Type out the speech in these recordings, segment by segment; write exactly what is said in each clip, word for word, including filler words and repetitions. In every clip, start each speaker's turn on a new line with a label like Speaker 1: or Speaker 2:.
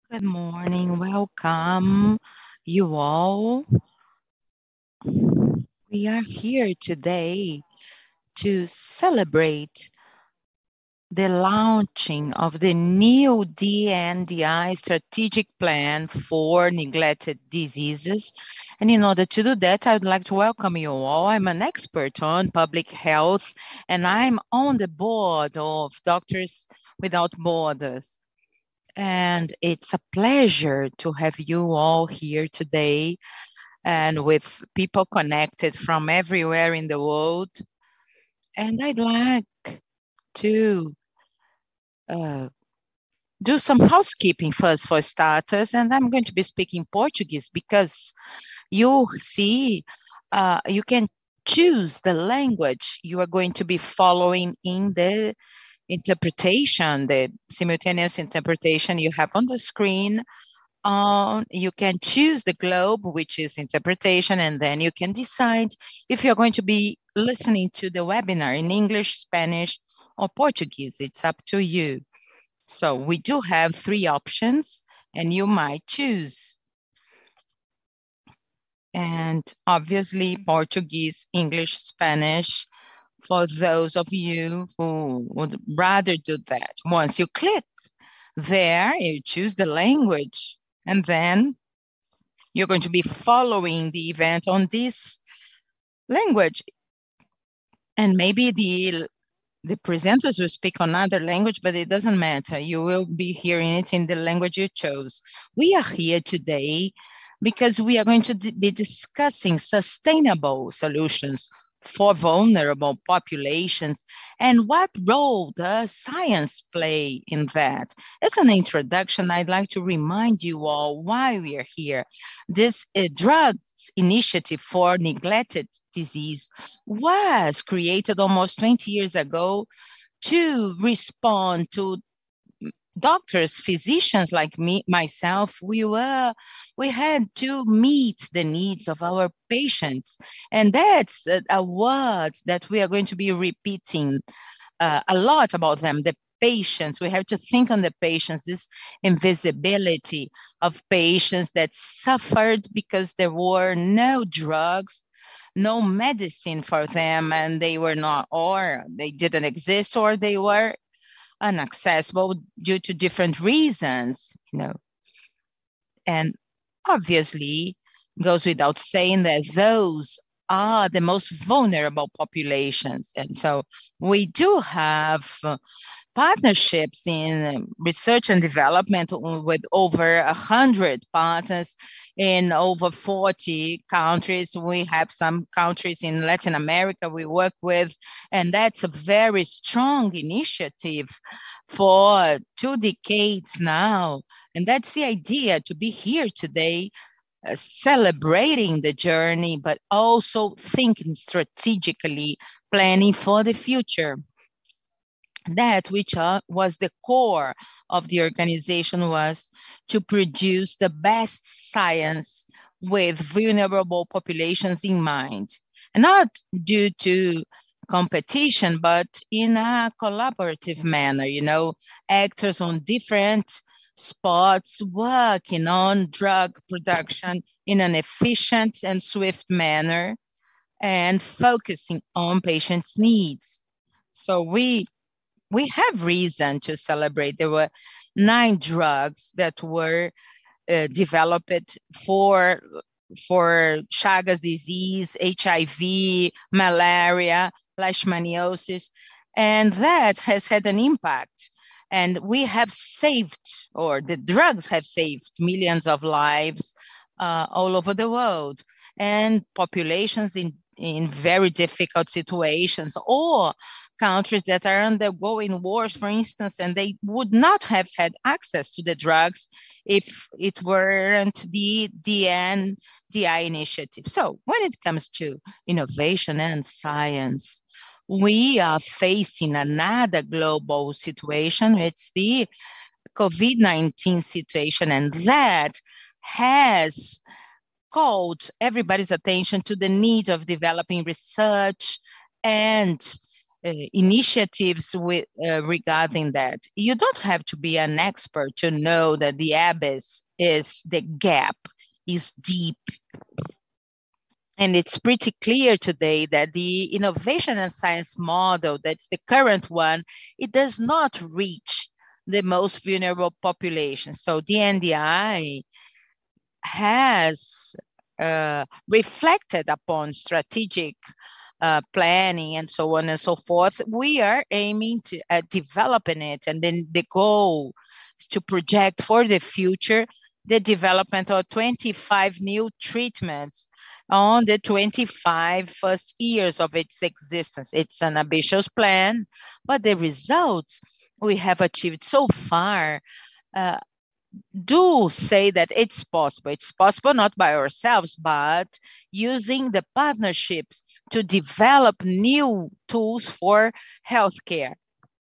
Speaker 1: Good morning, welcome you all. We are here today to celebrate the launching of the new D N D i strategic plan for neglected diseases. And in order to do that, I would like to welcome you all. I'm an expert on public health, and I'm on the board of Doctors Without Borders. And it's a pleasure to have you all here today and with people connected from everywhere in the world. And I'd like to uh, do some housekeeping first for starters. And I'm going to be speaking Portuguese because you see, uh, you can choose the language you are going to be following in the interpretation, the simultaneous interpretation you have on the screen. Um, you can choose the globe, which is interpretation, and then you can decide if you're going to be listening to the webinar in English, Spanish, or Portuguese. It's up to you. So we do have three options, and you might choose. And obviously, Portuguese, English, Spanish, for those of you who would rather do that. Once you click there, you choose the language, and then you're going to be following the event on this language. And maybe the, the presenters will speak another language, but it doesn't matter. You will be hearing it in the language you chose. We are here today because we are going to be discussing sustainable solutions for vulnerable populations and what role does science play in that. As an introduction, I'd like to remind you all why we are here. This uh, drugs initiative for neglected disease was created almost twenty years ago to respond to doctors, physicians like me, myself, we were, we had to meet the needs of our patients. And that's a, a word that we are going to be repeating uh, a lot about them, the patients. We have to think on the patients, this invisibility of patients that suffered because there were no drugs, no medicine for them, and they were not, or they didn't exist, or they were inaccessible due to different reasons, you know. And obviously, goes without saying that those are the most vulnerable populations. And so we do have uh, partnerships in research and development with over one hundred partners in over forty countries. We have some countries in Latin America we work with, and that's a very strong initiative for two decades now. And that's the idea, to be here today, uh, celebrating the journey, but also thinking strategically, planning for the future. That which uh, was the core of the organization was to produce the best science with vulnerable populations in mind, and not due to competition, but in a collaborative manner, you know, actors on different spots working on drug production in an efficient and swift manner and focusing on patients' needs. So we we have reason to celebrate. There were nine drugs that were uh, developed for for Chagas disease, H I V, malaria, leishmaniasis, and that has had an impact. And we have saved, or the drugs have saved millions of lives uh, all over the world, and populations in, in very difficult situations, or countries that are undergoing wars, for instance, and they would not have had access to the drugs if it weren't the D N D i initiative. So when it comes to innovation and science, we are facing another global situation. It's the COVID nineteen situation, and that has called everybody's attention to the need of developing research and uh, initiatives with, uh, regarding that. You don't have to be an expert to know that the abyss is the gap is deep. And it's pretty clear today that the innovation and science model, that's the current one, it does not reach the most vulnerable population. So D N D i has uh, reflected upon strategic uh, planning and so on and so forth. We are aiming to uh, developing it, and then the goal is to project for the future the development of twenty-five new treatments on the twenty-five first years of its existence. It's an ambitious plan, but the results we have achieved so far uh, do say that it's possible. It's possible not by ourselves, but using the partnerships to develop new tools for healthcare.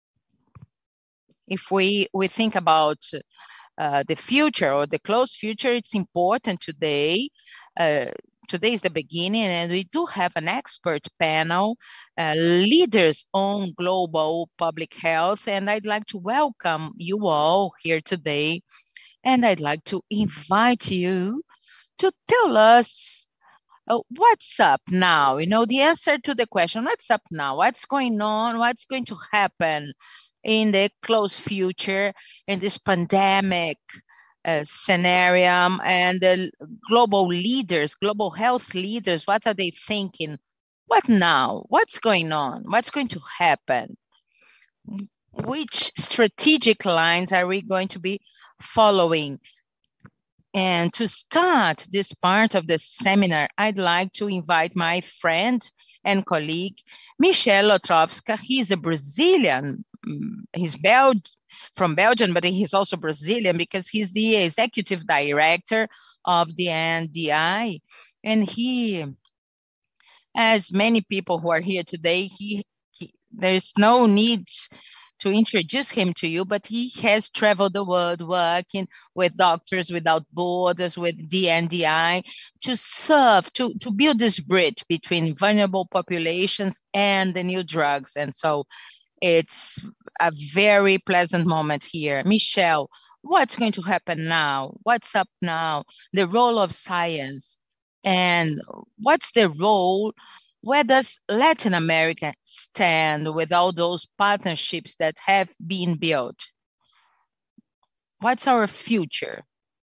Speaker 1: If we, we think about uh, the future or the close future, it's important today. Uh, today is the beginning, and we do have an expert panel, uh, leaders on global public health, and I'd like to welcome you all here today. And I'd like to invite you to tell us uh, what's up now. You know, the answer to the question, what's up now? What's going on? What's going to happen in the close future in this pandemic uh, scenario? And the global leaders, global health leaders, what are they thinking? What now? What's going on? What's going to happen? Which strategic lines are we going to be following? And to start this part of the seminar, I'd like to invite my friend and colleague, Michel Lotrowska. He's a Brazilian, he's Bel from Belgium, but he's also Brazilian because he's the executive director of the D N D i. And he, as many people who are here today, he, he there's no need to introduce him to you, but he has traveled the world working with Doctors Without Borders, with D N D i, to serve, to, to build this bridge between vulnerable populations and the new drugs. And so it's a very pleasant moment here. Michel, what's going to happen now? What's up now? The role of science, and what's the role? Where does Latin America stand with all those partnerships that have been built? What's our future?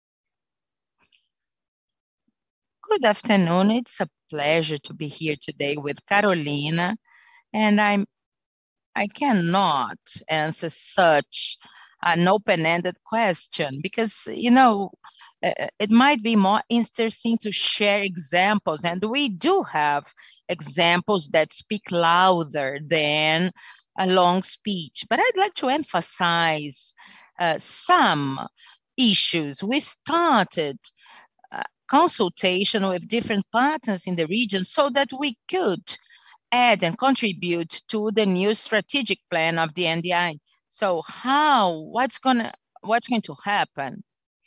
Speaker 1: Good afternoon. It's a pleasure to be here today with Carolina, and I'm I cannot answer such an open-ended question because, you know, it might be more interesting to share examples, and we do have examples that speak louder than a long speech. But I'd like to emphasize uh, some issues. We started uh, consultation with different partners in the region so that we could add and contribute to the new strategic plan of the D N D i. So how, what's gonna, what's going to happen?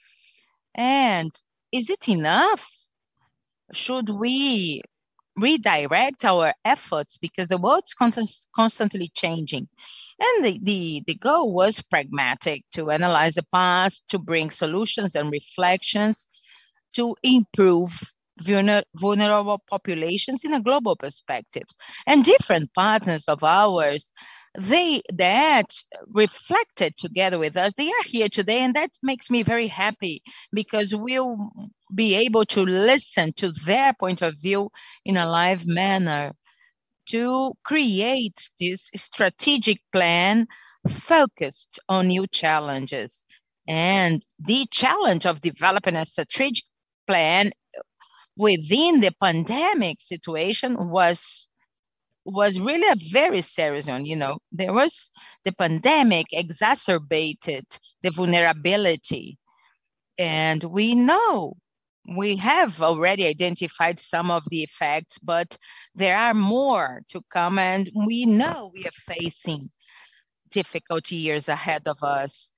Speaker 1: And is it enough? Should we redirect our efforts because the world's constantly changing? And the, the, the goal was pragmatic, to analyze the past, to bring solutions and reflections to improve vulner vulnerable populations in a global perspective. And different partners of ours, they that reflected together with us, they are here today, and that makes me very happy because we'll be able to listen to their point of view in a live manner to create this strategic plan focused on new challenges. And the challenge of developing a strategic plan within the pandemic situation was was really a very serious one. You know, there was the pandemic exacerbated the vulnerability, and we know we have already identified some of the effects, but there are more to come, and we know we are facing difficult years ahead of us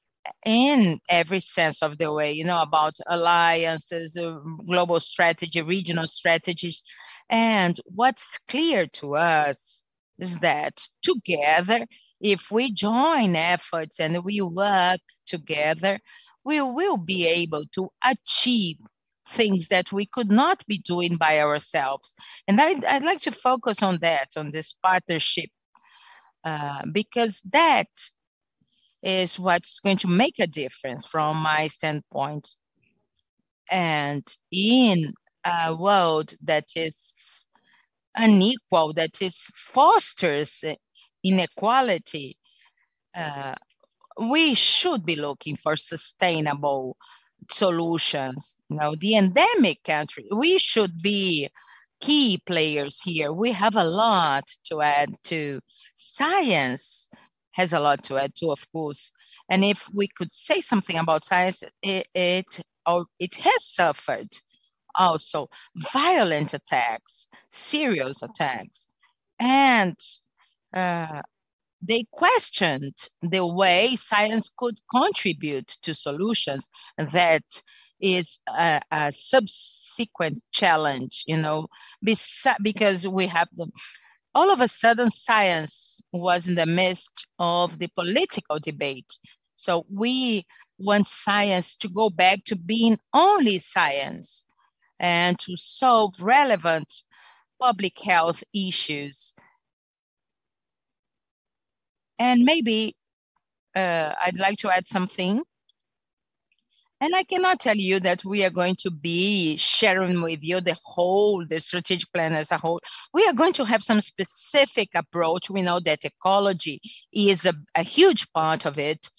Speaker 1: in every sense of the way, you know, about alliances, uh, global strategy, regional strategies. And what's clear to us is that together, if we join efforts and we work together, we will be able to achieve things that we could not be doing by ourselves. And I'd, I'd like to focus on that, on this partnership, uh, because that is what's going to make a difference from my standpoint. And in a world that is unequal, that is fosters inequality, uh, we should be looking for sustainable solutions. You know, the endemic country, we should be key players here. We have a lot to add to. Science has a lot to add to, of course. And if we could say something about science, it, it, or it has suffered also violent attacks, serious attacks. And uh, they questioned the way science could contribute to solutions. That is a, a subsequent challenge, you know, because we have the, all of a sudden science was in the midst of the political debate. So we want science to go back to being only science and to solve relevant public health issues. And maybe uh, I'd like to add something. And I cannot tell you that we are going to be sharing with you the whole, the strategic plan as a whole. We are going to have some specific approach. We know that ecology is a, a huge part of it.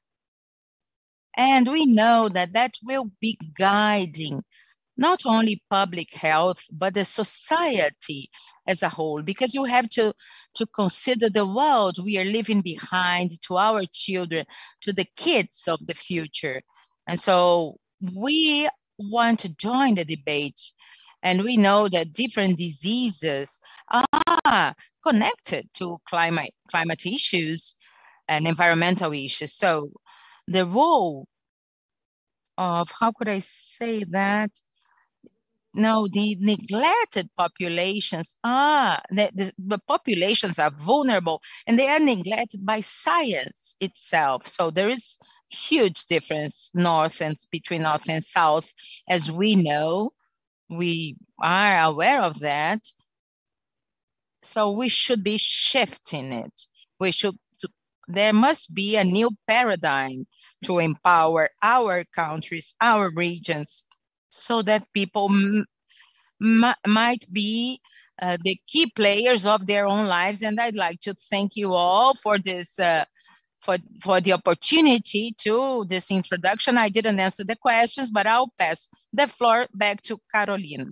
Speaker 1: And we know that that will be guiding not only public health, but the society as a whole, because you have to, to consider the world we are leaving behind to our children, to the kids of the future. And so we want to join the debate, and we know that different diseases are connected to climate, climate issues and environmental issues. So the role of, how could I say that? No, the neglected populations are, the, the, the populations are vulnerable and they are neglected by science itself. So there is huge difference north and between north and south, as we know, we are aware of that. So we should be shifting it. We should, there must be a new paradigm to empower our countries, our regions, so that people might be uh, the key players of their own lives. And I'd like to thank you all for this, uh, for, for the opportunity to this introduction. I didn't answer the questions, but I'll pass the floor back to Carolina.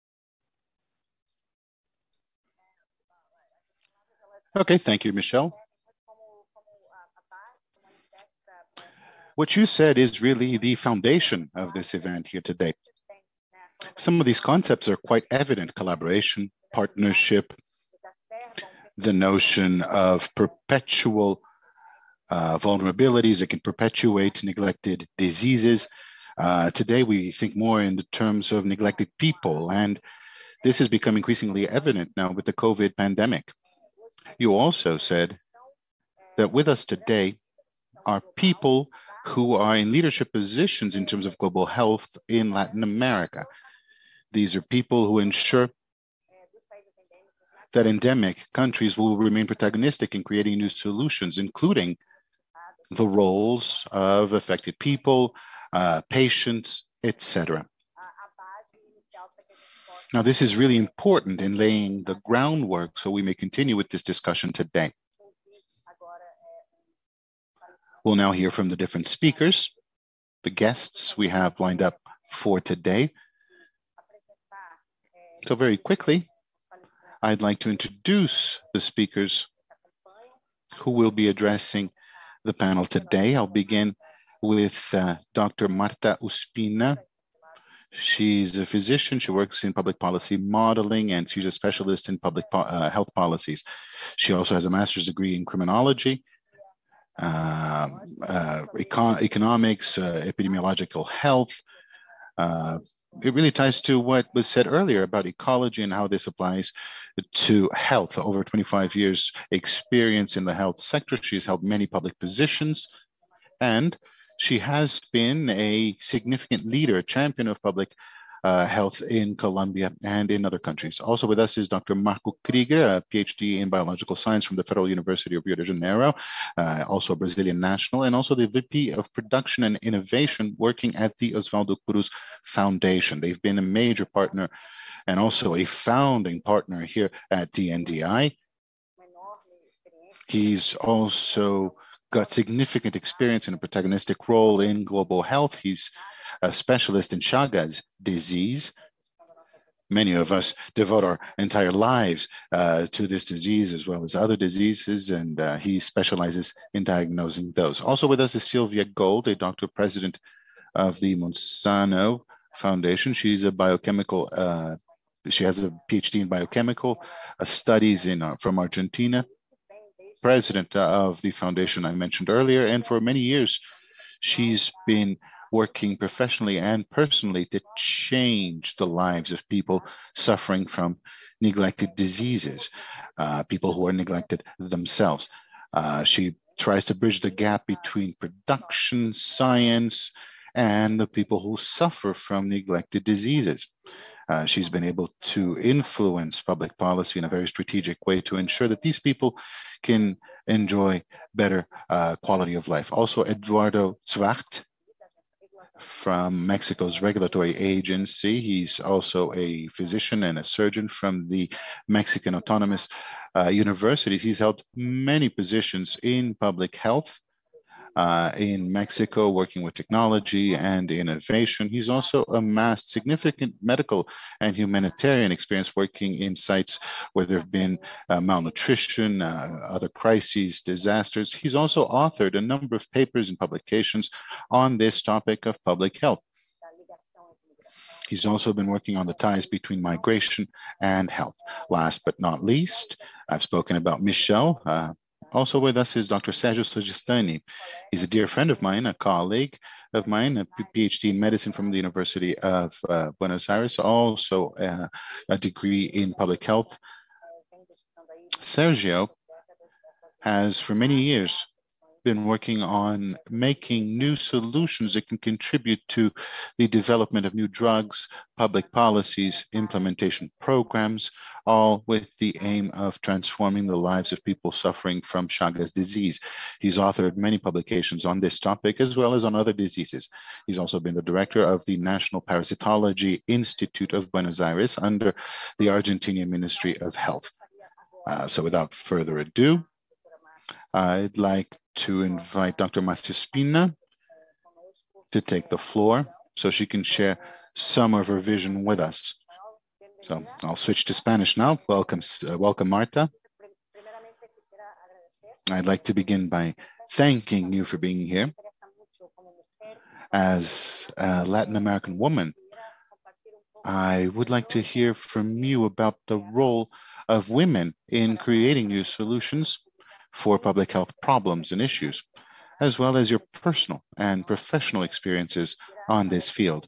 Speaker 2: Okay, thank you, Michel. What you said is really the foundation of this event here today. Some of these concepts are quite evident: collaboration, partnership, the notion of perpetual uh, vulnerabilities that can perpetuate neglected diseases. Uh, today, we think more in the terms of neglected people, and this has become increasingly evident now with the COVID pandemic. You also said that with us today are people who are in leadership positions in terms of global health in Latin America. These are people who ensure that endemic countries will remain protagonistic in creating new solutions, including the roles of affected people, uh, patients, et cetera. Now, this is really important in laying the groundwork so we may continue with this discussion today. We'll now hear from the different speakers, the guests we have lined up for today. So very quickly, I'd like to introduce the speakers who will be addressing the panel today. I'll begin with uh, Doctor Marta Ospina. She's a physician. She works in public policy modeling, and she's a specialist in public po uh, health policies. She also has a master's degree in criminology, uh, uh, econ economics, uh, epidemiological health, uh, it really ties to what was said earlier about ecology and how this applies to health. Over twenty-five years experience in the health sector. She's held many public positions, and she has been a significant leader, a champion of public uh, health in Colombia and in other countries. Also with us is Doctor Marco Krieger, a PhD in biological science from the Federal University of Rio de Janeiro, uh, also a Brazilian national, and also the V P of Production and Innovation working at the Osvaldo Cruz Foundation. They've been a major partner and also a founding partner here at D N D i. He's also got significant experience in a protagonistic role in global health. He's a specialist in Chagas disease. Many of us devote our entire lives uh, to this disease as well as other diseases, and uh, he specializes in diagnosing those. Also with us is Silvia Gold, a doctor president of the Sano Foundation. She's a biochemical, uh, she has a PhD in biochemical uh, studies in uh, from Argentina, president of the foundation I mentioned earlier, and for many years she's been working professionally and personally to change the lives of people suffering from neglected diseases, uh, people who are neglected themselves. Uh, she tries to bridge the gap between production, science, and the people who suffer from neglected diseases. Uh, she's been able to influence public policy in a very strategic way to ensure that these people can enjoy better uh, quality of life. Also, Eduardo Svarch from Mexico's regulatory agency. He's also a physician and a surgeon from the Mexican Autonomous uh, Universities. He's held many positions in public health uh, in Mexico, working with technology and innovation. He's also amassed significant medical and humanitarian experience working in sites where there have been uh, malnutrition, uh, other crises, disasters. He's also authored a number of papers and publications on this topic of public health. He's also been working on the ties between migration and health. Last but not least, I've spoken about Michel. Uh, Also with us is Doctor Sergio Sosa-Estani. He's a dear friend of mine, a colleague of mine, a PhD in medicine from the University of uh, Buenos Aires, also uh, a degree in public health. Sergio has for many years been working on making new solutions that can contribute to the development of new drugs, public policies, implementation programs, all with the aim of transforming the lives of people suffering from Chagas disease. He's authored many publications on this topic as well as on other diseases. He's also been the director of the National Parasitology Institute of Buenos Aires under the Argentinian Ministry of Health. Uh, so without further ado, I'd like to invite Doctor Ospina to take the floor so she can share some of her vision with us. So I'll switch to Spanish now. Welcome, uh, welcome, Marta. I'd like to begin by thanking you for being here. As a Latin American woman, I would like to hear from you about the role of women in creating new solutions for public health problems and issues, as well as your personal and professional experiences on this field.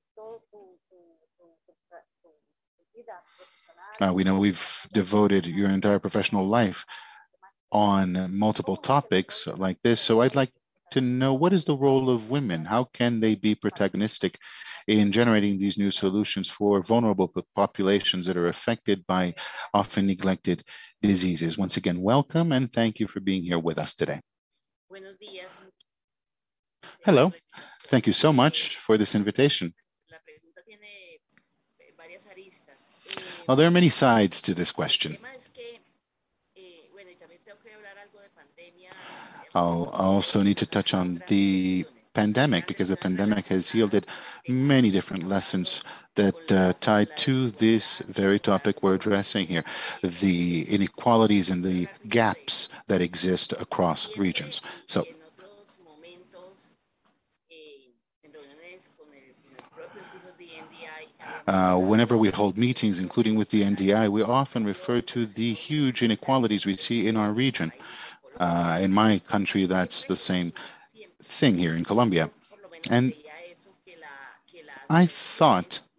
Speaker 2: Uh, we know we've devoted your entire professional life on multiple topics like this, so I'd like to know, what is the role of women? How can they be protagonistic in generating these new solutions for vulnerable populations that are affected by often neglected diseases? Once again, welcome and thank you for being here with us today. Hello, thank you so much for this invitation. Well, there are many sides to this question. I'll also need to touch on the pandemic, because the pandemic has yielded many different lessons that uh, tie to this very topic we're addressing here, the inequalities and the gaps that exist across regions. So, Uh, whenever we hold meetings, including with the D N D i, we often refer to the huge inequalities we see in our region. Uh, in my country, that's the same thing here in Colombia. And I thought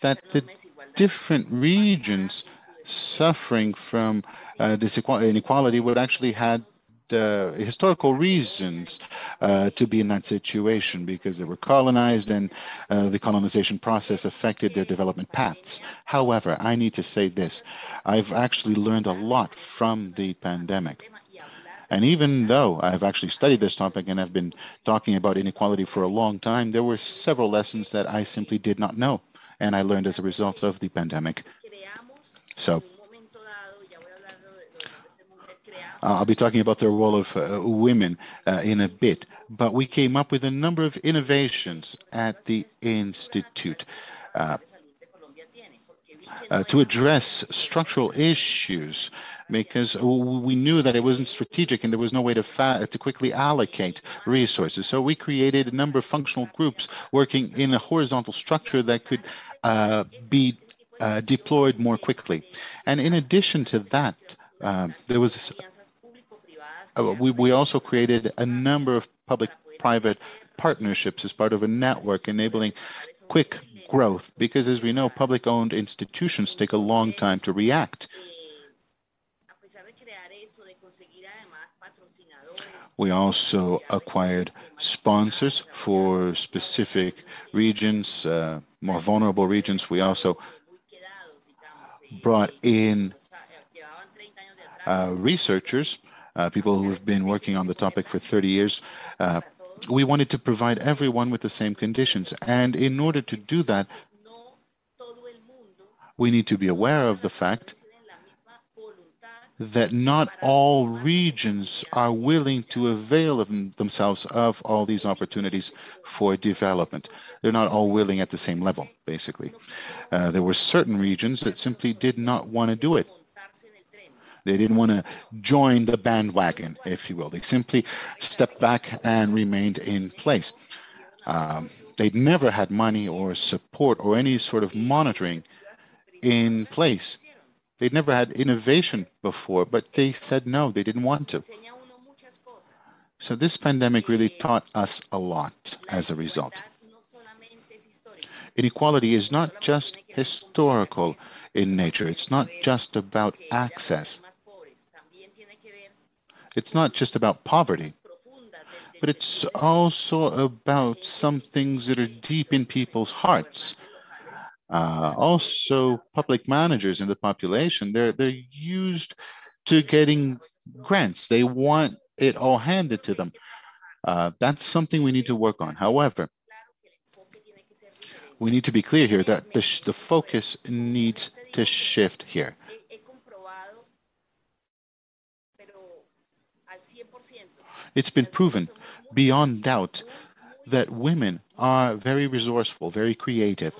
Speaker 2: that the different regions suffering from uh, this inequality would actually had uh, historical reasons uh, to be in that situation, because they were colonized and uh, the colonization process affected their development paths. However, I need to say this. I've actually learned a lot from the pandemic. And even though I've actually studied this topic and I've been talking about inequality for a long time, there were several lessons that I simply did not know, and I learned as a result of the pandemic. So uh, I'll be talking about the role of uh, women uh, in a bit, but we came up with a number of innovations at the Institute uh, uh, to address structural issues, because we knew that it wasn't strategic and there was no way to, fa to quickly allocate resources. So we created a number of functional groups working in a horizontal structure that could uh, be uh, deployed more quickly. And in addition to that, uh, there was uh, we, we also created a number of public-private partnerships as part of a network enabling quick growth, because as we know, public-owned institutions take a long time to react. We also acquired sponsors for specific regions, uh, more vulnerable regions. We also brought in uh, researchers, uh, people who have been working on the topic for thirty years. Uh, we wanted to provide everyone with the same conditions. And in order to do that, we need to be aware of the fact that not all regions are willing to avail of themselves of all these opportunities for development. They're not all willing at the same level, basically. Uh, there were certain regions that simply did not want to do it. They didn't want to join the bandwagon, if you will. They simply stepped back and remained in place. Um, they'd never had money or support or any sort of monitoring in place. They'd never had innovation before, but they said no, they didn't want to. So this pandemic really taught us a lot as a result. Inequality is not just historical in nature. It's not just about access. It's not just about poverty, but it's also about some things that are deep in people's hearts. Uh, also, public managers in the population, they're, they're used to getting grants. They want it all handed to them. Uh, that's something we need to work on. However, we need to be clear here that the, sh the focus needs to shift here. It's been proven beyond doubt that women are very resourceful, very creative.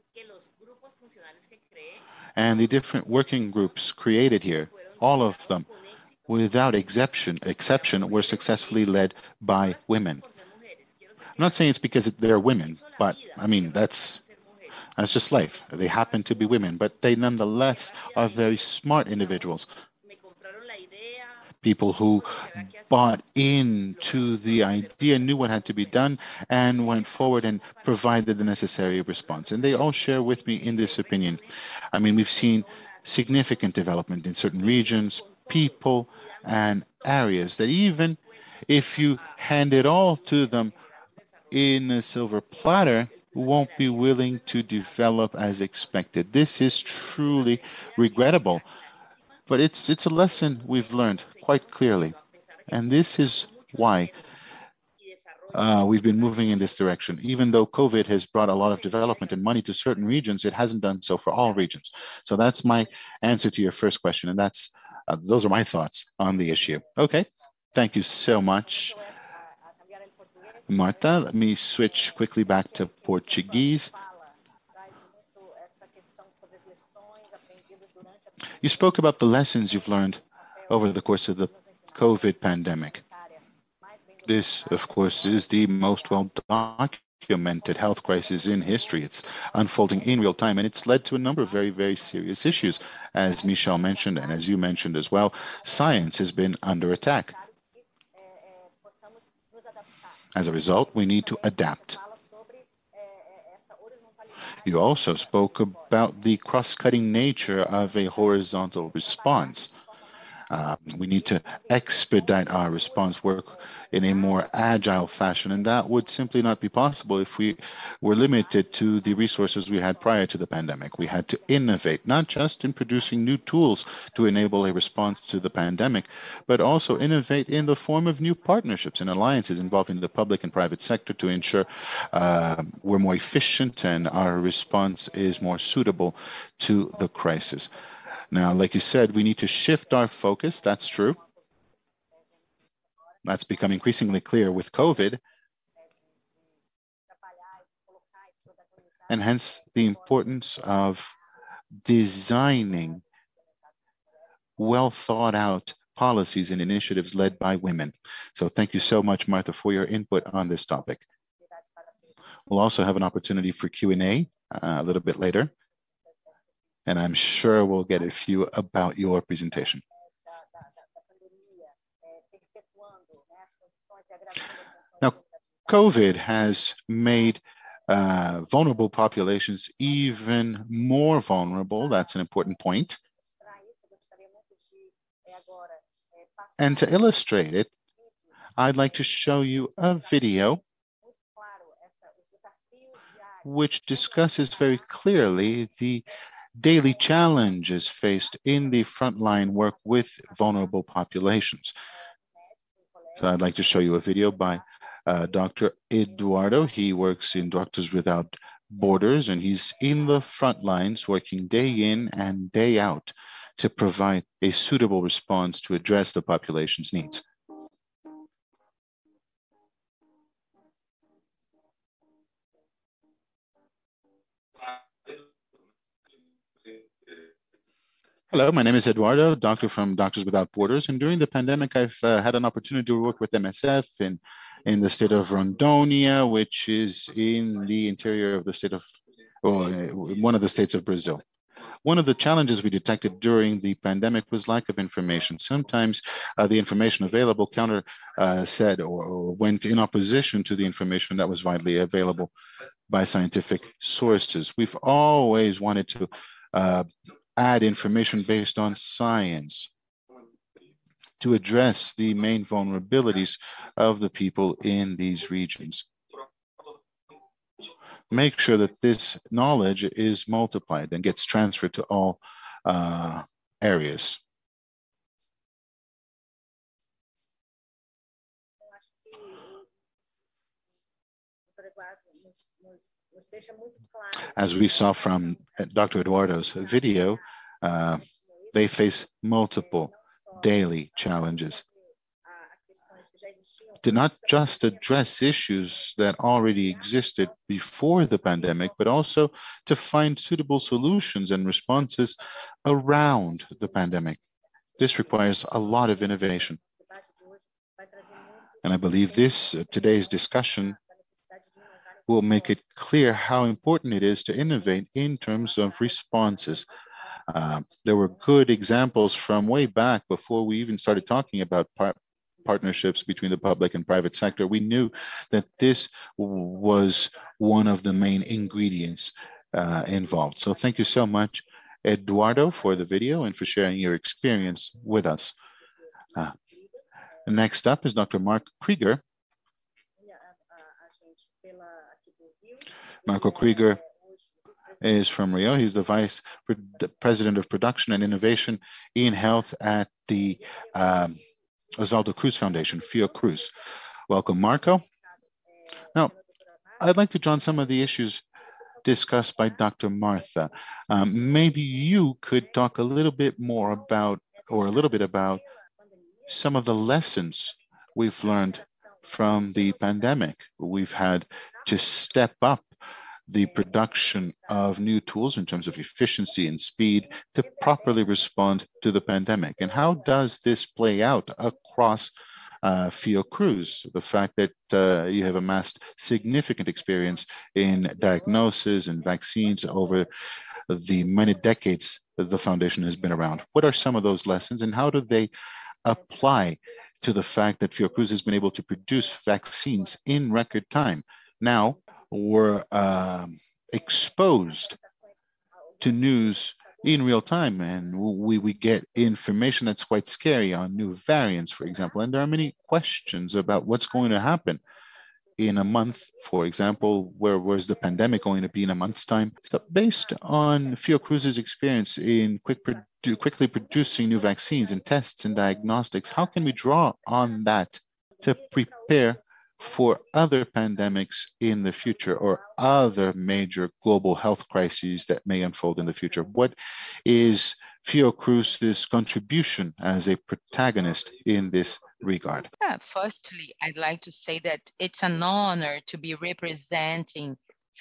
Speaker 2: And the different working groups created here, all of them, without exception, exception, were successfully led by women. I'm not saying it's because they're women, but I mean, that's, that's just life. They happen to be women, but they nonetheless are very smart individuals. People who bought into the idea, knew what had to be done, and went forward and provided the necessary response. And they all share with me in this opinion. I mean, we've seen significant development in certain regions, people, and areas that even if you hand it all to them in a silver platter, won't be willing to develop as expected. This is truly regrettable. But it's, it's a lesson we've learned quite clearly. And this is why uh, we've been moving in this direction. Even though COVID has brought a lot of development and money to certain regions, it hasn't done so for all regions. So that's my answer to your first question. And that's, uh, those are my thoughts on the issue. Okay, thank you so much, Marta. Let me switch quickly back to Portuguese. You spoke about the lessons you've learned over the course of the COVID pandemic. This, of course, is the most well-documented health crisis in history. It's unfolding in real time, and it's led to a number of very, very serious issues. As Michel mentioned, and as you mentioned as well, science has been under attack. As a result, we need to adapt. You also spoke about the cross-cutting nature of a horizontal response. Uh, we need to expedite our response work in a more agile fashion, and that would simply not be possible if we were limited to the resources we had prior to the pandemic. We had to innovate, not just in producing new tools to enable a response to the pandemic, but also innovate in the form of new partnerships and alliances involving the public and private sector to ensure uh, we're more efficient and our response is more suitable to the crisis. Now, like you said, we need to shift our focus. That's true. That's become increasingly clear with COVID. And hence the importance of designing well thought out policies and initiatives led by women. So thank you so much, Martha, for your input on this topic. We'll also have an opportunity for Q and A uh, a little bit later. And I'm sure we'll get a few about your presentation. Now, COVID has made uh, vulnerable populations even more vulnerable. That's an important point. And to illustrate it, I'd like to show you a video which discusses very clearly the daily challenges faced in the frontline work with vulnerable populations. So I'd like to show you a video by uh, Doctor Eduardo. He works in Doctors Without Borders, and he's in the front lines working day in and day out to provide a suitable response to address the population's needs. Hello, my name is Eduardo, doctor from Doctors Without Borders, and during the pandemic, I've uh, had an opportunity to work with M S F in, in the state of Rondônia, which is in the interior of the state of, well, one of the states of Brazil. One of the challenges we detected during the pandemic was lack of information. Sometimes uh, the information available counter uh, said or, or went in opposition to the information that was widely available by scientific sources. We've always wanted to uh, add information based on science to address the main vulnerabilities of the people in these regions. Make sure that this knowledge is multiplied and gets transferred to all uh, areas. As we saw from Doctor Eduardo's video, uh, they face multiple daily challenges to not just address issues that already existed before the pandemic, but also to find suitable solutions and responses around the pandemic. This requires a lot of innovation. And I believe this, uh, today's discussion will make it clear how important it is to innovate in terms of responses. Uh, there were good examples from way back before we even started talking about par partnerships between the public and private sector. We knew that this was one of the main ingredients uh, involved. So thank you so much, Eduardo, for the video and for sharing your experience with us. Uh, next up is Doctor Mark Krieger. Marco Krieger is from Rio. He's the Vice President of Production and Innovation in Health at the um, Osvaldo Cruz Foundation, Fiocruz. Welcome, Marco. Now, I'd like to join some of the issues discussed by Doctor Martha. Um, maybe you could talk a little bit more about, or a little bit about, some of the lessons we've learned from the pandemic. We've had to step up the production of new tools in terms of efficiency and speed to properly respond to the pandemic. And how does this play out across uh, Fiocruz? The fact that uh, you have amassed significant experience in diagnosis and vaccines over the many decades that the foundation has been around. What are some of those lessons and how do they apply to the fact that Fiocruz has been able to produce vaccines in record time? Now, we're um, exposed to news in real time, and we, we get information that's quite scary on new variants, for example. And there are many questions about what's going to happen in a month, for example. Where was the pandemic going to be in a month's time? So based on Fiocruz's experience in quick produ quickly producing new vaccines and tests and diagnostics, how can we draw on that to prepare for other pandemics in the future or other major global health crises that may unfold in the future? What is Fiocruz's contribution as a protagonist in this regard?
Speaker 1: Yeah, firstly, I'd like to say that it's an honor to be representing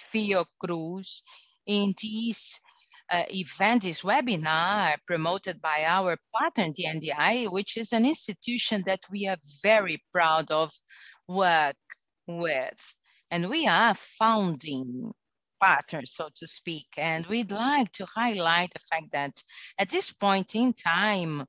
Speaker 1: Fiocruz in this uh, event, this webinar promoted by our partner D N D i, which is an institution that we are very proud of work with. And we are founding partners, so to speak. And we'd like to highlight the fact that at this point in time,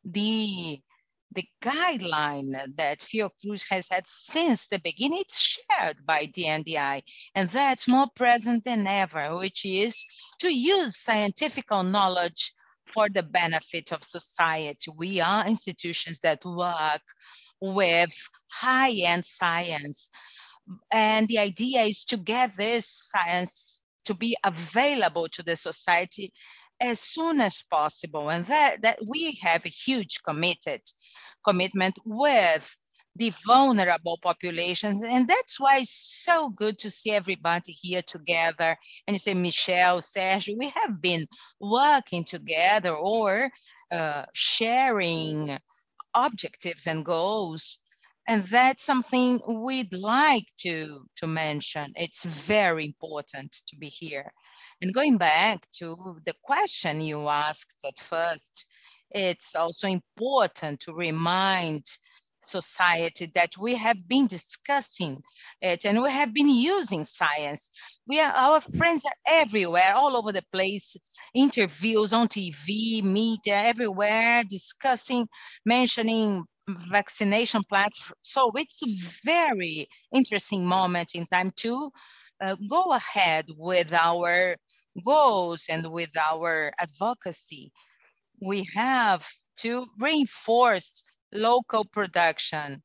Speaker 1: the The guideline that Fiocruz has had since the beginning, it's shared by D N D i, and that's more present than ever, which is to use scientific knowledge for the benefit of society. We are institutions that work with high-end science, and the idea is to get this science to be available to the society as soon as possible, and that, that we have a huge committed commitment with the vulnerable populations, and that's why it's so good to see everybody here together. And you say, Michel, Sergio, we have been working together or uh, sharing objectives and goals, and that's something we'd like to, to mention. It's very important to be here. And going back to the question you asked at first, it's also important to remind society that we have been discussing it and we have been using science. We are, our friends are everywhere, all over the place, interviews on T V, media, everywhere, discussing, mentioning vaccination plans. So it's a very interesting moment in time to uh, go ahead with our goals and with our advocacy. We have to reinforce local production,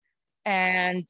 Speaker 1: and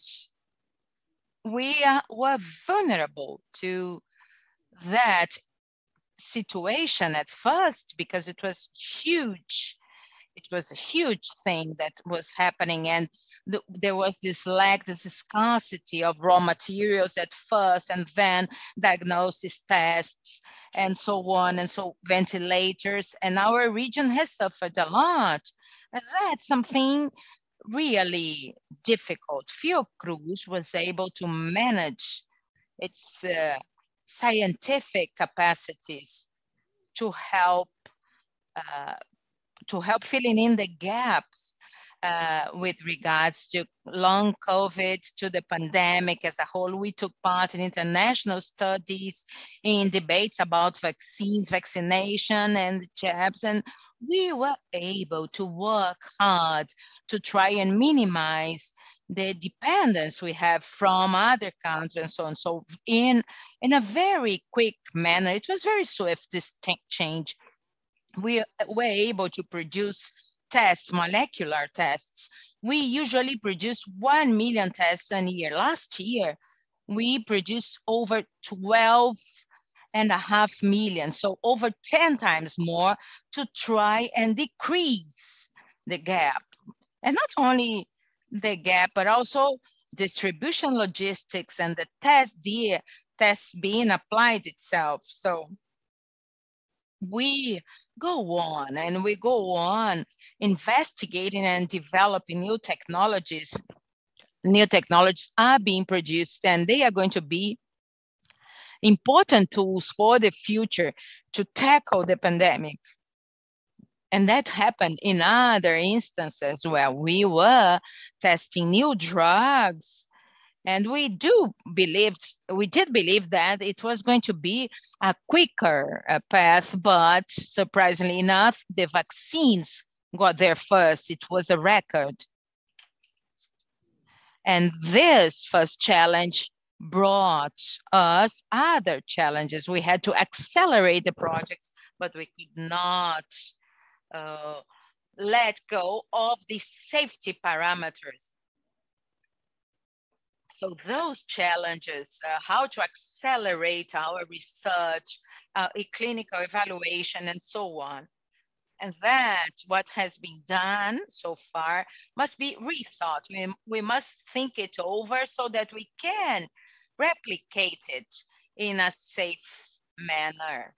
Speaker 1: we uh, were vulnerable to that situation at first because it was huge. It was a huge thing that was happening, and th there was this lack, this scarcity of raw materials at first, and then diagnosis tests, and so on, and so ventilators, and our region has suffered a lot. And that's something really difficult. Fiocruz was able to manage its uh, scientific capacities to help uh, to help filling in the gaps uh, with regards to long COVID, to the pandemic as a whole. We took part in international studies, in debates about vaccines, vaccination and jabs, and we were able to work hard to try and minimize the dependence we have from other countries and so on. So in, in a very quick manner, it was very swift, this change. We were able to produce tests, molecular tests. We usually produce one million tests a year. Last year, we produced over twelve and a half million, so over ten times more to try and decrease the gap. And not only the gap, but also distribution logistics and the test, the tests being applied itself. So we go on and we go on investigating and developing new technologies. New technologies are being produced, and they are going to be important tools for the future to tackle the pandemic. And that happened in other instances where we were testing new drugs. And we do believe, we did believe that it was going to be a quicker uh, path, but surprisingly enough, the vaccines got there first. It was a record. And this first challenge brought us other challenges. We had to accelerate the projects, but we could not uh, let go of the safety parameters. So those challenges, uh, how to accelerate our research, uh, a clinical evaluation, and so on. And that, what has been done so far, must be rethought. We, we must think it over so that we can replicate it in a safe manner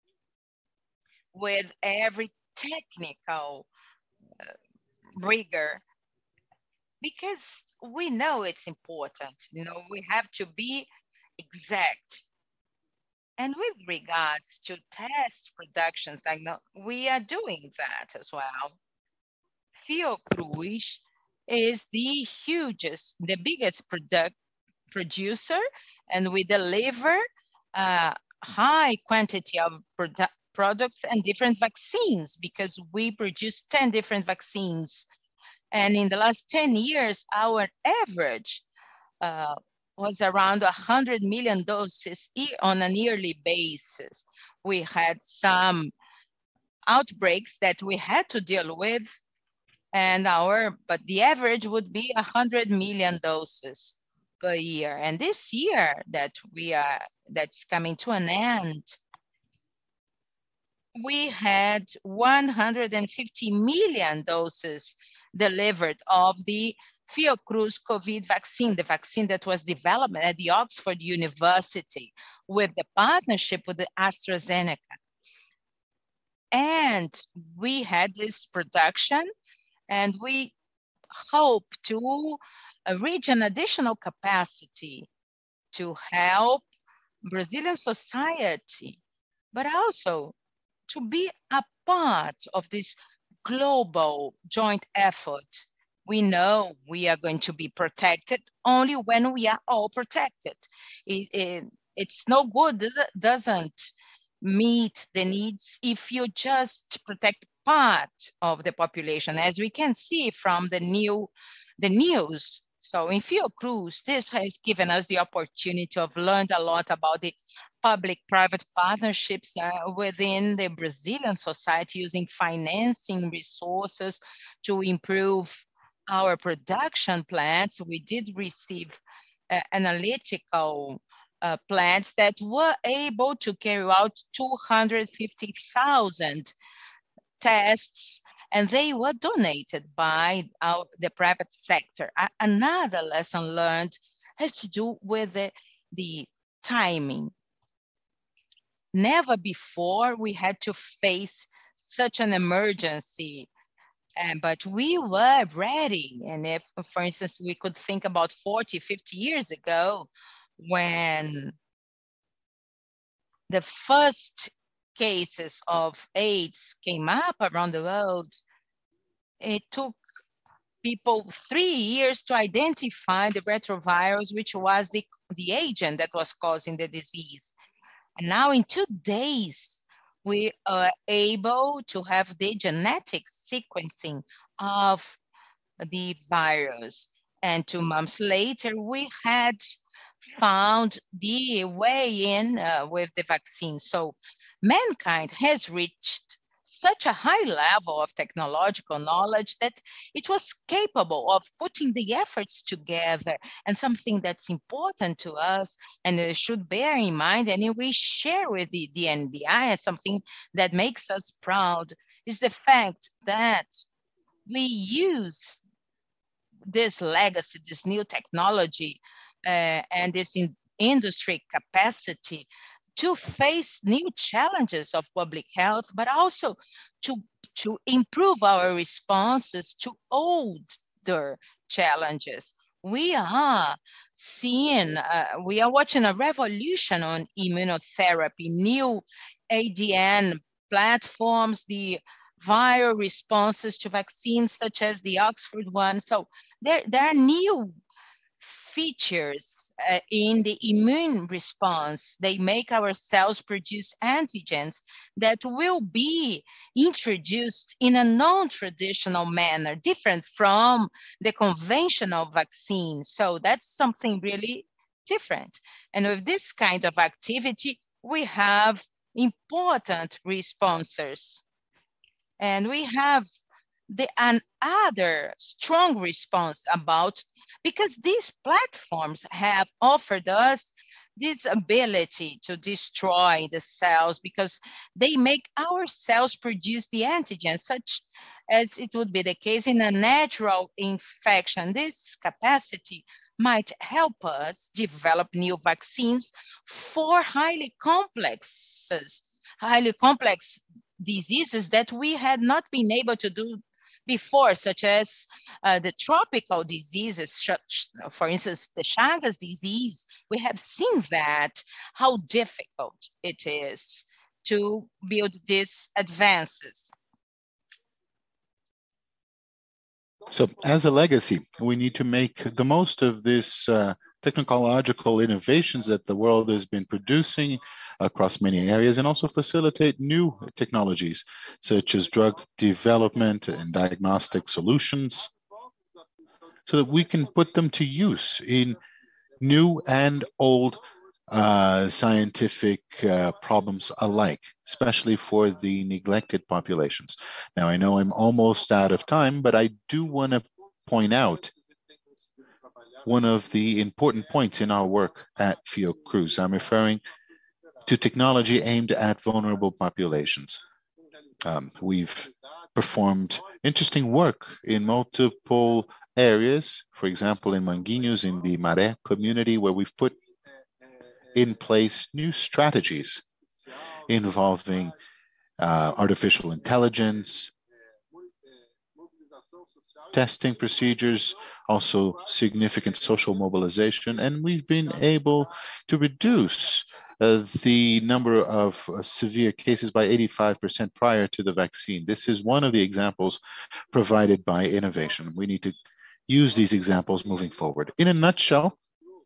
Speaker 1: with every technical uh, rigor, because we know it's important. You know, we have to be exact. And with regards to test production, we are doing that as well. Fiocruz is the hugest, the biggest product producer, and we deliver a high quantity of produ products and different vaccines, because we produce ten different vaccines. And in the last ten years, our average uh, was around one hundred million doses on a yearly basis. We had some outbreaks that we had to deal with, and our, but the average would be one hundred million doses per year. And this year that we are, that's coming to an end, we had one hundred fifty million doses delivered of the Fiocruz COVID vaccine, the vaccine that was developed at the Oxford University with the partnership with the AstraZeneca. And we had this production, and we hope to uh, reach an additional capacity to help Brazilian society, but also to be a part of this global joint effort. We know we are going to be protected only when we are all protected. It, it, it's no good, it doesn't meet the needs if you just protect part of the population, as we can see from the new, the news. So in Fiocruz, this has given us the opportunity to have learned a lot about the public-private partnerships uh, within the Brazilian society, using financing resources to improve our production plants. We did receive uh, analytical uh, plants that were able to carry out two hundred fifty thousand tests, and they were donated by our, the private sector. A another lesson learned has to do with the, the timing. Never before we had to face such an emergency, uh, but we were ready. And if, for instance, we could think about forty, fifty years ago, when the first cases of AIDS came up around the world, it took people three years to identify the retrovirus, which was the, the agent that was causing the disease. And now in two days, we are able to have the genetic sequencing of the virus. And two months later, we had found the way in uh, with the vaccine. So mankind has reached such a high level of technological knowledge that it was capable of putting the efforts together. And something that's important to us and uh, should bear in mind, and we share with the D N D i, and something that makes us proud, is the fact that we use this legacy, this new technology, uh, and this in industry capacity to face new challenges of public health, but also to, to improve our responses to older challenges. We are seeing, uh, we are watching a revolution on immunotherapy, new A D N platforms, the viral responses to vaccines such as the Oxford one. So there, there are new features uh, in the immune response. They make our cells produce antigens that will be introduced in a non-traditional manner, different from the conventional vaccine. So that's something really different. And with this kind of activity, we have important responses. And we have the another strong response about, because these platforms have offered us this ability to destroy the cells, because they make our cells produce the antigen, such as it would be the case in a natural infection. This capacity might help us develop new vaccines for highly complex, highly complex diseases that we had not been able to do before, such as uh, the tropical diseases, such, for instance, the Chagas disease. We have seen that, how difficult it is to build these advances.
Speaker 2: So as a legacy, we need to make the most of this uh, technological innovations that the world has been producing across many areas, and also facilitate new technologies such as drug development and diagnostic solutions, so that we can put them to use in new and old uh, scientific uh, problems alike, especially for the neglected populations. Now, I know I'm almost out of time, but I do want to point out one of the important points in our work at Fiocruz. I'm referring to technology aimed at vulnerable populations. Um, we've performed interesting work in multiple areas, for example, in Manguinhos, in the Maré community, where we've put in place new strategies involving uh, artificial intelligence, testing procedures, also significant social mobilization, and we've been able to reduce uh, the number of uh, severe cases by eighty-five percent prior to the vaccine. This is one of the examples provided by innovation. We need to use these examples moving forward. In a nutshell,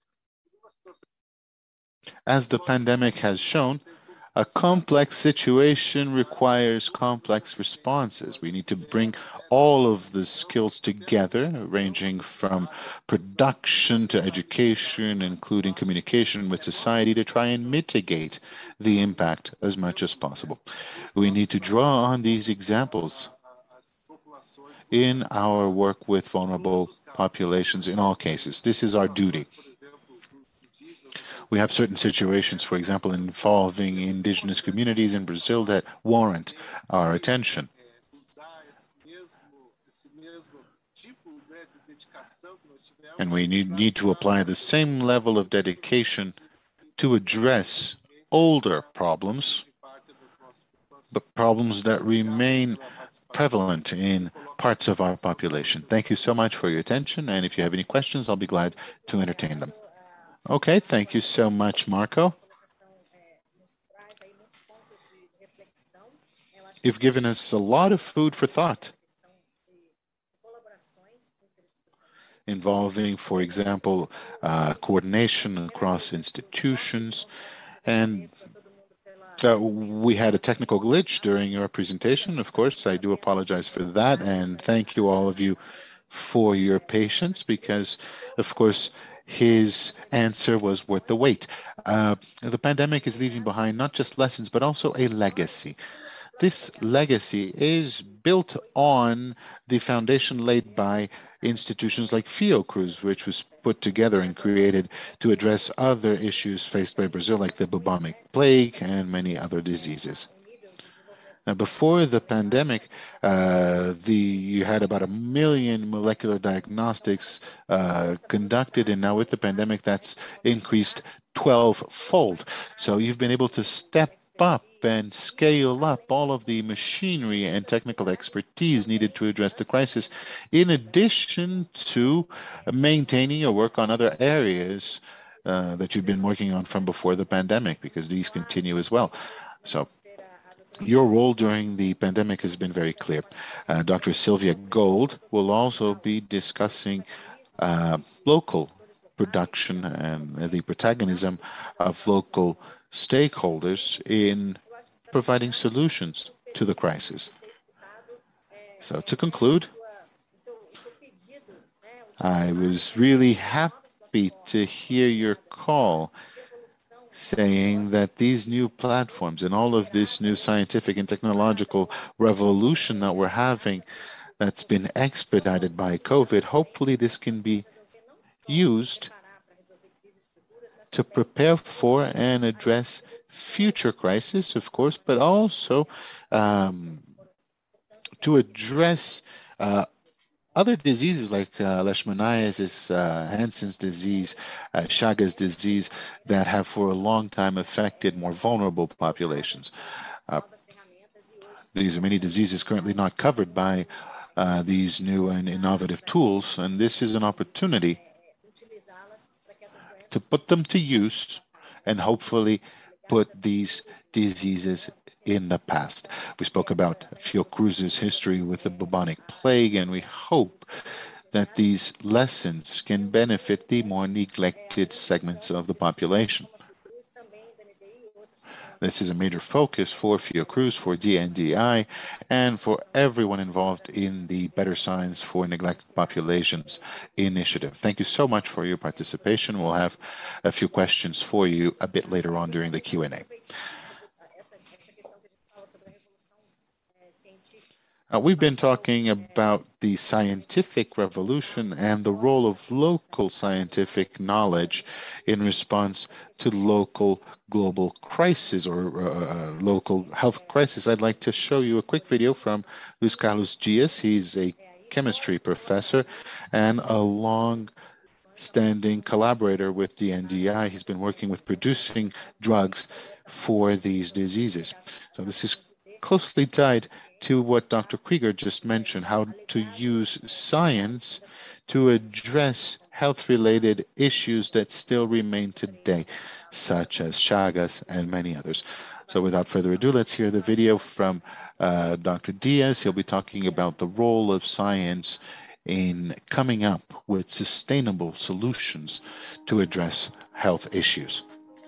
Speaker 2: as the pandemic has shown, a complex situation requires complex responses. We need to bring all of the skills together, ranging from production to education, including communication with society, to try and mitigate the impact as much as possible. We need to draw on these examples in our work with vulnerable populations in all cases. This is our duty. We have certain situations, for example, involving indigenous communities in Brazil that warrant our attention. And we need, need to apply the same level of dedication to address older problems, but problems that remain prevalent in parts of our population. Thank you so much for your attention, and if you have any questions, I'll be glad to entertain them. Okay, thank you so much, Marco. You've given us a lot of food for thought, involving, for example, uh, coordination across institutions. And uh, we had a technical glitch during your presentation. Of course, I do apologize for that. And thank you, all of you, for your patience, because, of course, his answer was worth the wait. Uh, the pandemic is leaving behind not just lessons, but also a legacy. This legacy is built on the foundation laid by institutions like Fiocruz, which was put together and created to address other issues faced by Brazil, like the bubonic plague and many other diseases. Now, before the pandemic, uh, the you had about a million molecular diagnostics uh, conducted, and now with the pandemic, that's increased twelve-fold. So you've been able to step up and scale up all of the machinery and technical expertise needed to address the crisis, in addition to maintaining your work on other areas uh, that you've been working on from before the pandemic, because these continue as well. So your role during the pandemic has been very clear. Uh, Doctor Silvia Gold will also be discussing uh, local production and the protagonism of local stakeholders in providing solutions to the crisis. So to conclude, I was really happy happy to hear your call saying that these new platforms and all of this new scientific and technological revolution that we're having that's been expedited by COVID, hopefully this can be used to prepare for and address future crises, of course, but also um, to address uh, other diseases like uh, leishmaniasis, uh, Hansen's disease, uh, Chagas disease that have for a long time affected more vulnerable populations. Uh, these are many diseases currently not covered by uh, these new and innovative tools, and this is an opportunity to put them to use and hopefully put these diseases in the past. We spoke about Fiocruz's history with the bubonic plague, and we hope that these lessons can benefit the more neglected segments of the population. This is a major focus for Fiocruz, for D N D i, and for everyone involved in the Better Science for Neglected Populations initiative. Thank you so much for your participation. We'll have a few questions for you a bit later on during the Q and A. Uh, we've been talking about the scientific revolution and the role of local scientific knowledge in response to local global crisis or uh, local health crisis. I'd like to show you a quick video from Luis Carlos Dias. He's a chemistry professor and a long-standing collaborator with D N D i. He's been working with producing drugs for these diseases. So this is closely tied to what Doctor Krieger just mentioned, how to use science to address health-related issues that still remain today, such as Chagas and many others. So without further ado, let's hear the video from uh, Doctor Diaz. He'll be talking about the role of science in coming up with sustainable solutions to address health issues.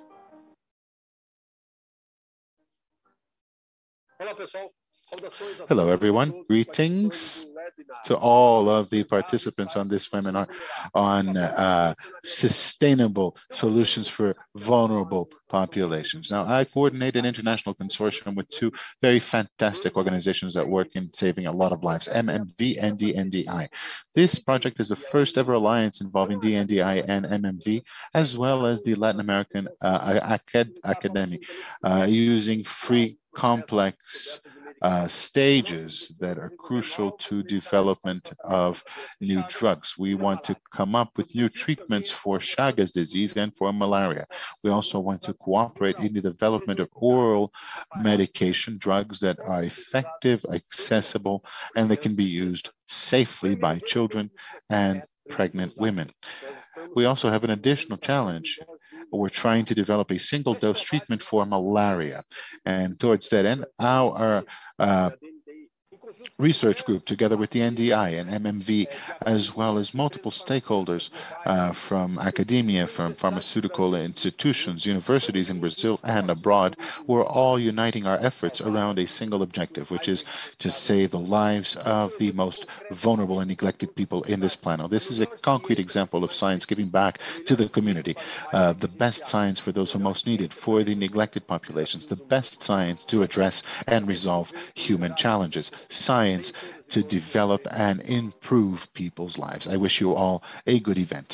Speaker 3: Olá, pessoal.
Speaker 2: Hello, everyone. Greetings to all of the participants on this webinar on uh, sustainable solutions for vulnerable populations. Now, I coordinate an international consortium with two very fantastic organizations that work in saving a lot of lives, M M V and D N D i. This project is the first ever alliance involving D N D i and M M V, as well as the Latin American uh, Acad Academy, uh, using free complex Uh, stages that are crucial to development of new drugs. We want to come up with new treatments for Chagas disease and for malaria. We also want to cooperate in the development of oral medication drugs that are effective, accessible, and that can be used safely by children and pregnant women. We also have an additional challenge. We're trying to develop a single dose treatment for malaria. And towards that end, our uh, research group, together with D N D i and M M V, as well as multiple stakeholders uh, from academia, from pharmaceutical institutions, universities in Brazil and abroad, we're all uniting our efforts around a single objective, which is to save the lives of the most vulnerable and neglected people in this planet. This is a concrete example of science giving back to the community, uh, the best science for those who most need it, for the neglected populations, the best science to address and resolve human challenges. Science to develop and improve people's lives. I wish you all a good event.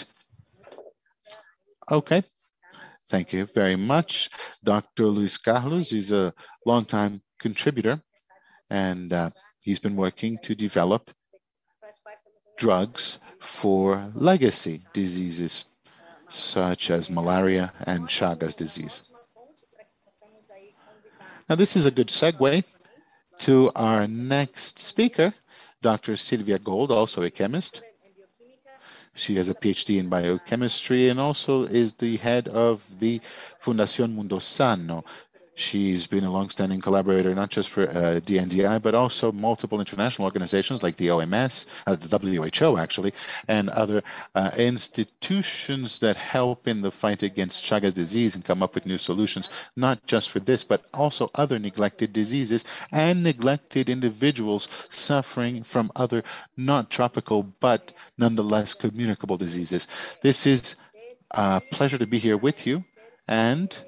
Speaker 2: Okay, thank you very much. Doctor Luis Carlos is a longtime contributor, and uh, he's been working to develop drugs for legacy diseases, such as malaria and Chagas disease. Now, this is a good segue to our next speaker, Doctor Silvia Gold, also a chemist. She has a PhD in biochemistry and also is the head of the Fundación Mundo Sano. She's been a longstanding collaborator, not just for uh, D N D i, but also multiple international organizations like the O M S, uh, the W H O actually, and other uh, institutions that help in the fight against Chagas disease and come up with new solutions, not just for this, but also other neglected diseases and neglected individuals suffering from other not tropical, but nonetheless communicable diseases. This is a pleasure to be here with you, and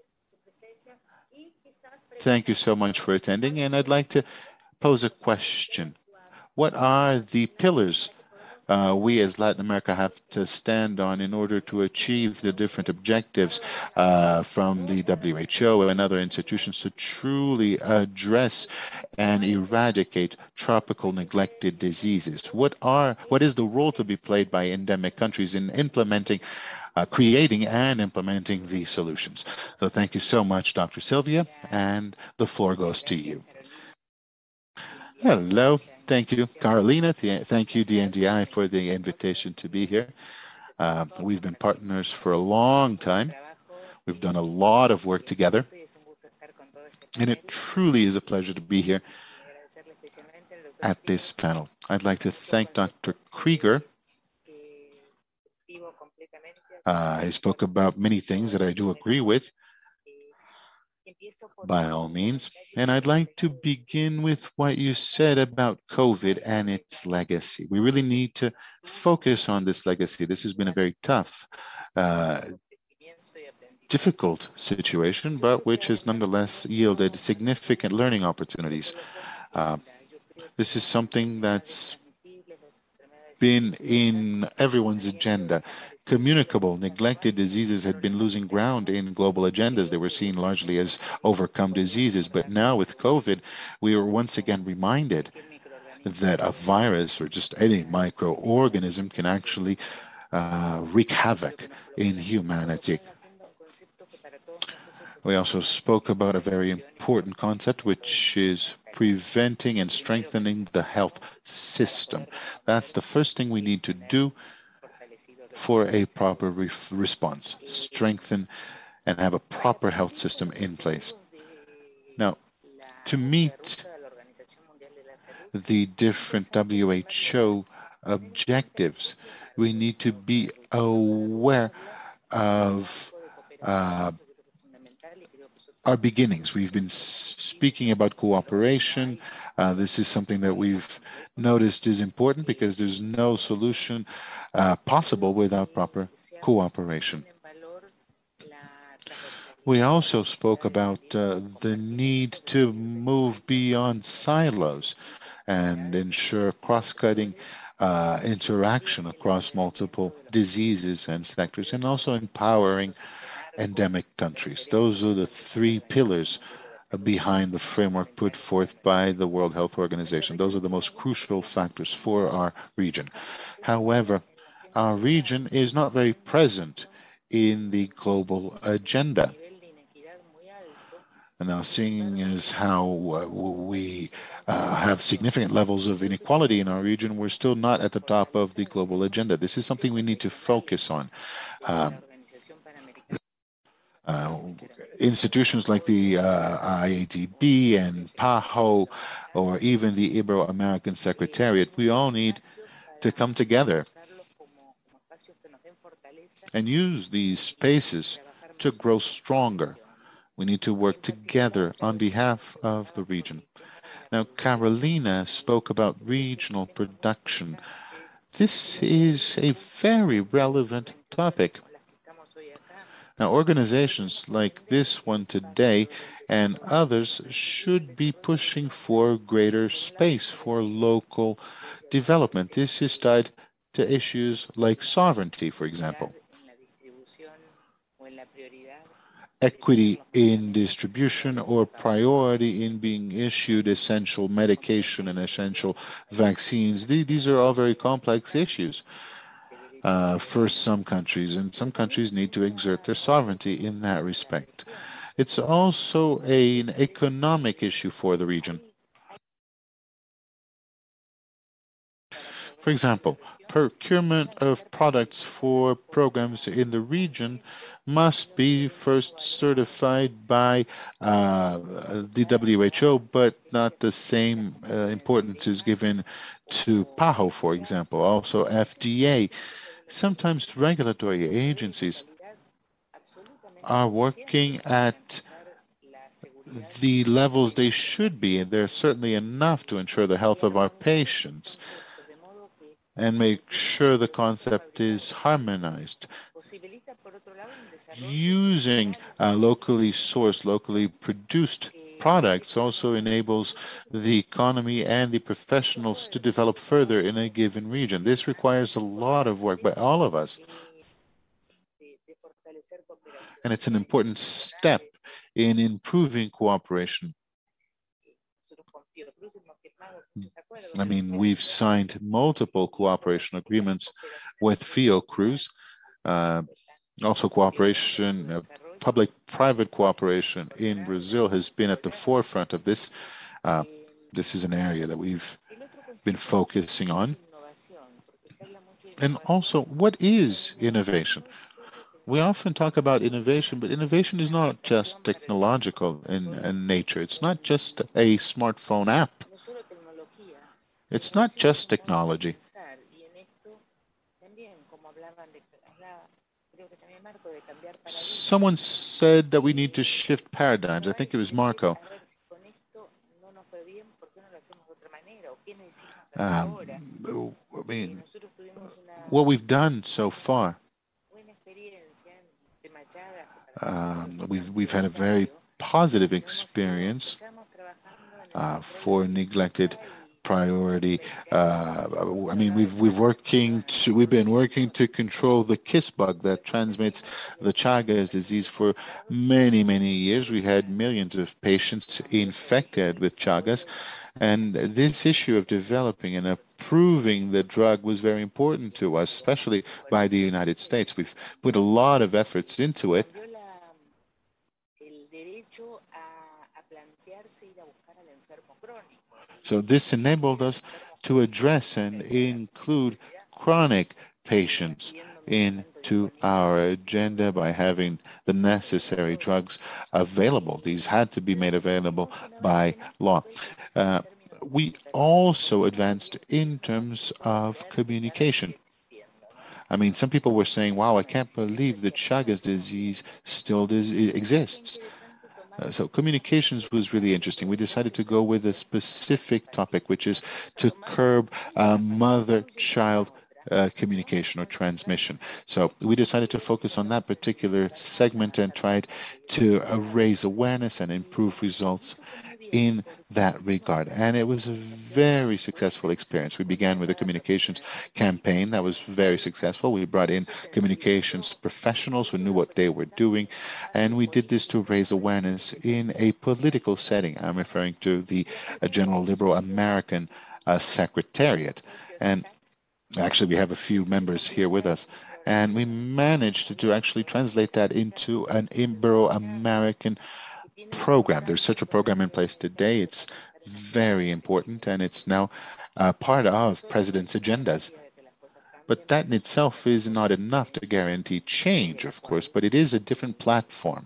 Speaker 2: thank you so much for attending. And I'd like to pose a question. What are the pillars uh, we as Latin America have to stand on in order to achieve the different objectives uh, from the W H O and other institutions to truly address and eradicate tropical neglected diseases? What are what is the role to be played by endemic countries in implementing, uh, creating and implementing these solutions? So thank you so much, Doctor Silvia, and the floor goes to you. Hello. Thank you, Carolina. Thank you, D N D i, for the invitation to be here. Uh, we've been partners for a long time. We've done a lot of work together. And it truly is a pleasure to be here at this panel. I'd like to thank Doctor Krieger. Uh, he spoke about many things that I do agree with, by all means. And I'd like to begin with what you said about COVID and its legacy. We really need to focus on this legacy. This has been a very tough, uh, difficult situation, but which has nonetheless yielded significant learning opportunities. Uh, this is something that's been in everyone's agenda. Communicable, neglected diseases had been losing ground in global agendas. They were seen largely as overcome diseases. But now with COVID, we are once again reminded that a virus or just any microorganism can actually uh, wreak havoc in humanity. We also spoke about a very important concept, which is preventing and strengthening the health system. That's the first thing we need to do for a proper re response, strengthen and have a proper health system in place. Now, to meet the different W H O objectives, we need to be aware of uh, our beginnings. We've been speaking about cooperation. Uh, this is something that we've noticed is important because there's no solution uh, possible without proper cooperation. We also spoke about uh, the need to move beyond silos and ensure cross-cutting uh, interaction across multiple diseases and sectors, and also empowering endemic countries. Those are the three pillars behind the framework put forth by the World Health Organization. Those are the most crucial factors for our region. However, our region is not very present in the global agenda. And now, seeing as how uh, we uh, have significant levels of inequality in our region, we're still not at the top of the global agenda. This is something we need to focus on. Um, Uh, institutions like the uh, I A D B and PAHO, or even the Ibero-American Secretariat, we all need to come together and use these spaces to grow stronger. We need to work together on behalf of the region. Now, Carolina spoke about regional production. This is a very relevant topic. Now, organizations like this one today and others should be pushing for greater space for local development. This is tied to issues like sovereignty, for example. Equity in distribution or priority in being issued essential medication and essential vaccines. These are all very complex issues. Uh, for some countries, and some countries need to exert their sovereignty in that respect. It's also a, an economic issue for the region. For example, procurement of products for programs in the region must be first certified by uh, the W H O, but not the same uh, importance is given to PAHO, for example, also F D A. Sometimes regulatory agencies are working at the levels they should be, and they're certainly enough to ensure the health of our patients. and make sure the concept is harmonized. Using uh, locally sourced, locally produced products also enables the economy and the professionals to develop further in a given region. This requires a lot of work by all of us. And it's an important step in improving cooperation. I mean, we've signed multiple cooperation agreements with Fiocruz, uh, also cooperation, uh, public-private cooperation in Brazil has been at the forefront of this. Uh, this is an area that we've been focusing on. And also, what is innovation? We often talk about innovation, but innovation is not just technological in, in nature. It's not just a smartphone app. It's not just technology. Someone said that we need to shift paradigms. I think it was Marco. Um, I mean, what we've done so far, um, we've, we've had a very positive experience uh, for neglected priority. Uh, I mean, we've we've working to we've been working to control the kiss bug that transmits the Chagas disease for many many years. We had millions of patients infected with Chagas, and this issue of developing and approving the drug was very important to us, especially by the United States. We've put a lot of efforts into it. So this enabled us to address and include chronic patients into our agenda by having the necessary drugs available. These had to be made available by law. Uh, we also advanced in terms of communication. I mean, some people were saying, wow, I can't believe that Chagas disease still exists. Uh, so communications was really interesting. We decided to go with a specific topic, which is to curb uh, mother-child uh, communication or transmission. So we decided to focus on that particular segment and tried to uh, raise awareness and improve results in that regard. And it was a very successful experience. We began with a communications campaign that was very successful. We brought in communications professionals who knew what they were doing, and we did this to raise awareness in a political setting. I'm referring to the uh, General Liberal American uh, Secretariat. And actually, we have a few members here with us. And we managed to, to actually translate that into an Ibero-American program. There's such a program in place today. It's very important, and it's now uh, part of president's agendas. But that in itself is not enough to guarantee change, of course, but it is a different platform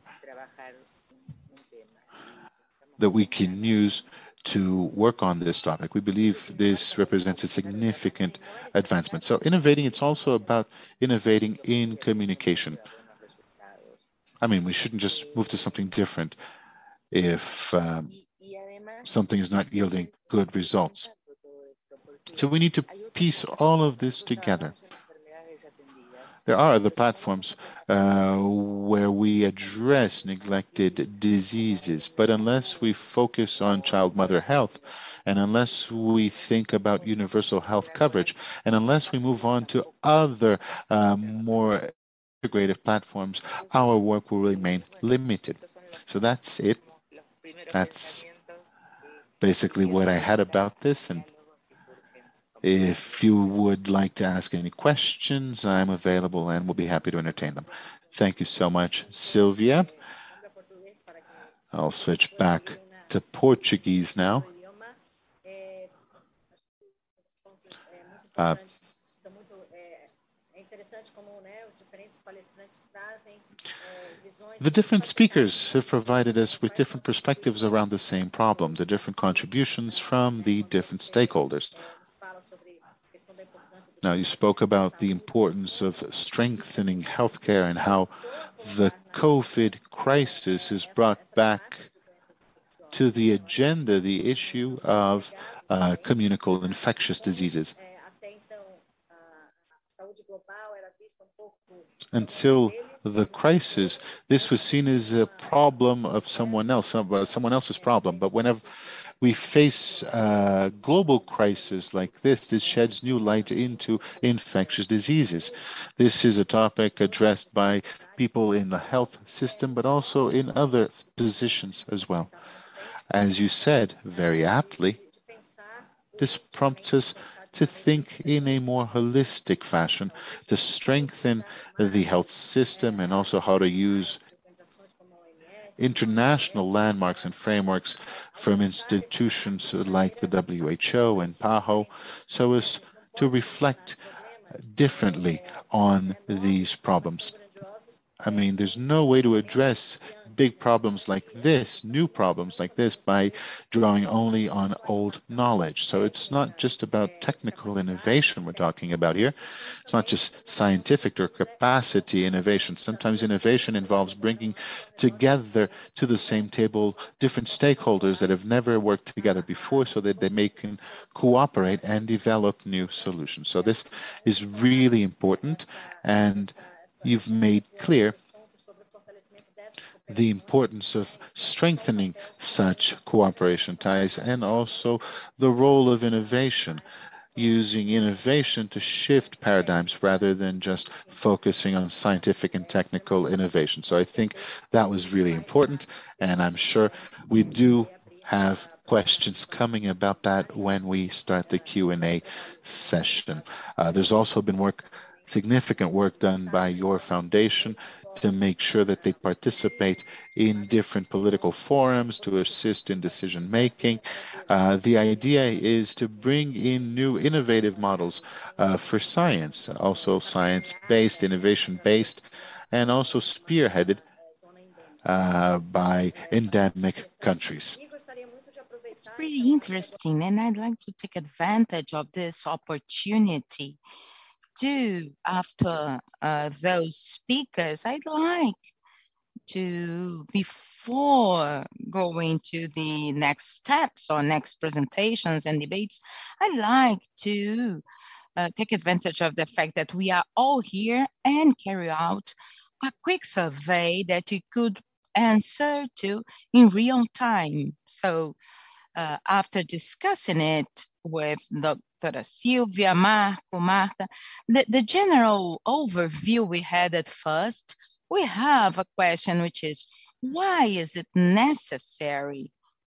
Speaker 2: that we can use to work on this topic. We believe this represents a significant advancement. So innovating, it's also about innovating in communication. I mean, we shouldn't just move to something different if um, something is not yielding good results. So we need to piece all of this together. There are other platforms uh, where we address neglected diseases, but unless we focus on child-mother health, and unless we think about universal health coverage, and unless we move on to other um, more integrative platforms, our work will remain limited. So that's it. That's basically what I had about this, and if you would like to ask any questions, I'm available and will be happy to entertain them. Thank you so much, Silvia. I'll switch back to Portuguese now. Uh, The different speakers have provided us with different perspectives around the same problem, the different contributions from the different stakeholders. Now, you spoke about the importance of strengthening healthcare and how the COVID crisis has brought back to the agenda the issue of uh, communicable infectious diseases. Until the crisis, this was seen as a problem of someone else, someone else's problem. But whenever we face a global crisis like this, this sheds new light into infectious diseases. This is a topic addressed by people in the health system, but also in other positions as well. As you said very aptly, this prompts us to think in a more holistic fashion, to strengthen the health system and also how to use international landmarks and frameworks from institutions like the W H O and PAHO so as to reflect differently on these problems. I mean, there's no way to address big problems like this, new problems like this, by drawing only on old knowledge. So it's not just about technical innovation we're talking about here. It's not just scientific or capacity innovation. Sometimes innovation involves bringing together to the same table different stakeholders that have never worked together before so that they may can cooperate and develop new solutions. So this is really important, and you've made clear the importance of strengthening such cooperation ties and also the role of innovation, using innovation to shift paradigms rather than just focusing on scientific and technical innovation. So I think that was really important, and I'm sure we do have questions coming about that when we start the Q and A session. Uh, there's also been work, significant work done by your foundation to make sure that they participate in different political forums to assist in decision making. Uh, the idea is to bring in new innovative models uh, for science, also science-based, innovation-based, and also spearheaded uh, by endemic countries.
Speaker 1: It's pretty interesting, and I'd like to take advantage of this opportunity too. After uh, those speakers, I'd like to, before going to the next steps or next presentations and debates, I'd like to uh, take advantage of the fact that we are all here and carry out a quick survey that you could answer to in real time. So uh, after discussing it with Doctora Silvia, Marco, Marta, the, the general overview we had at first, we have a question which is, why is it necessary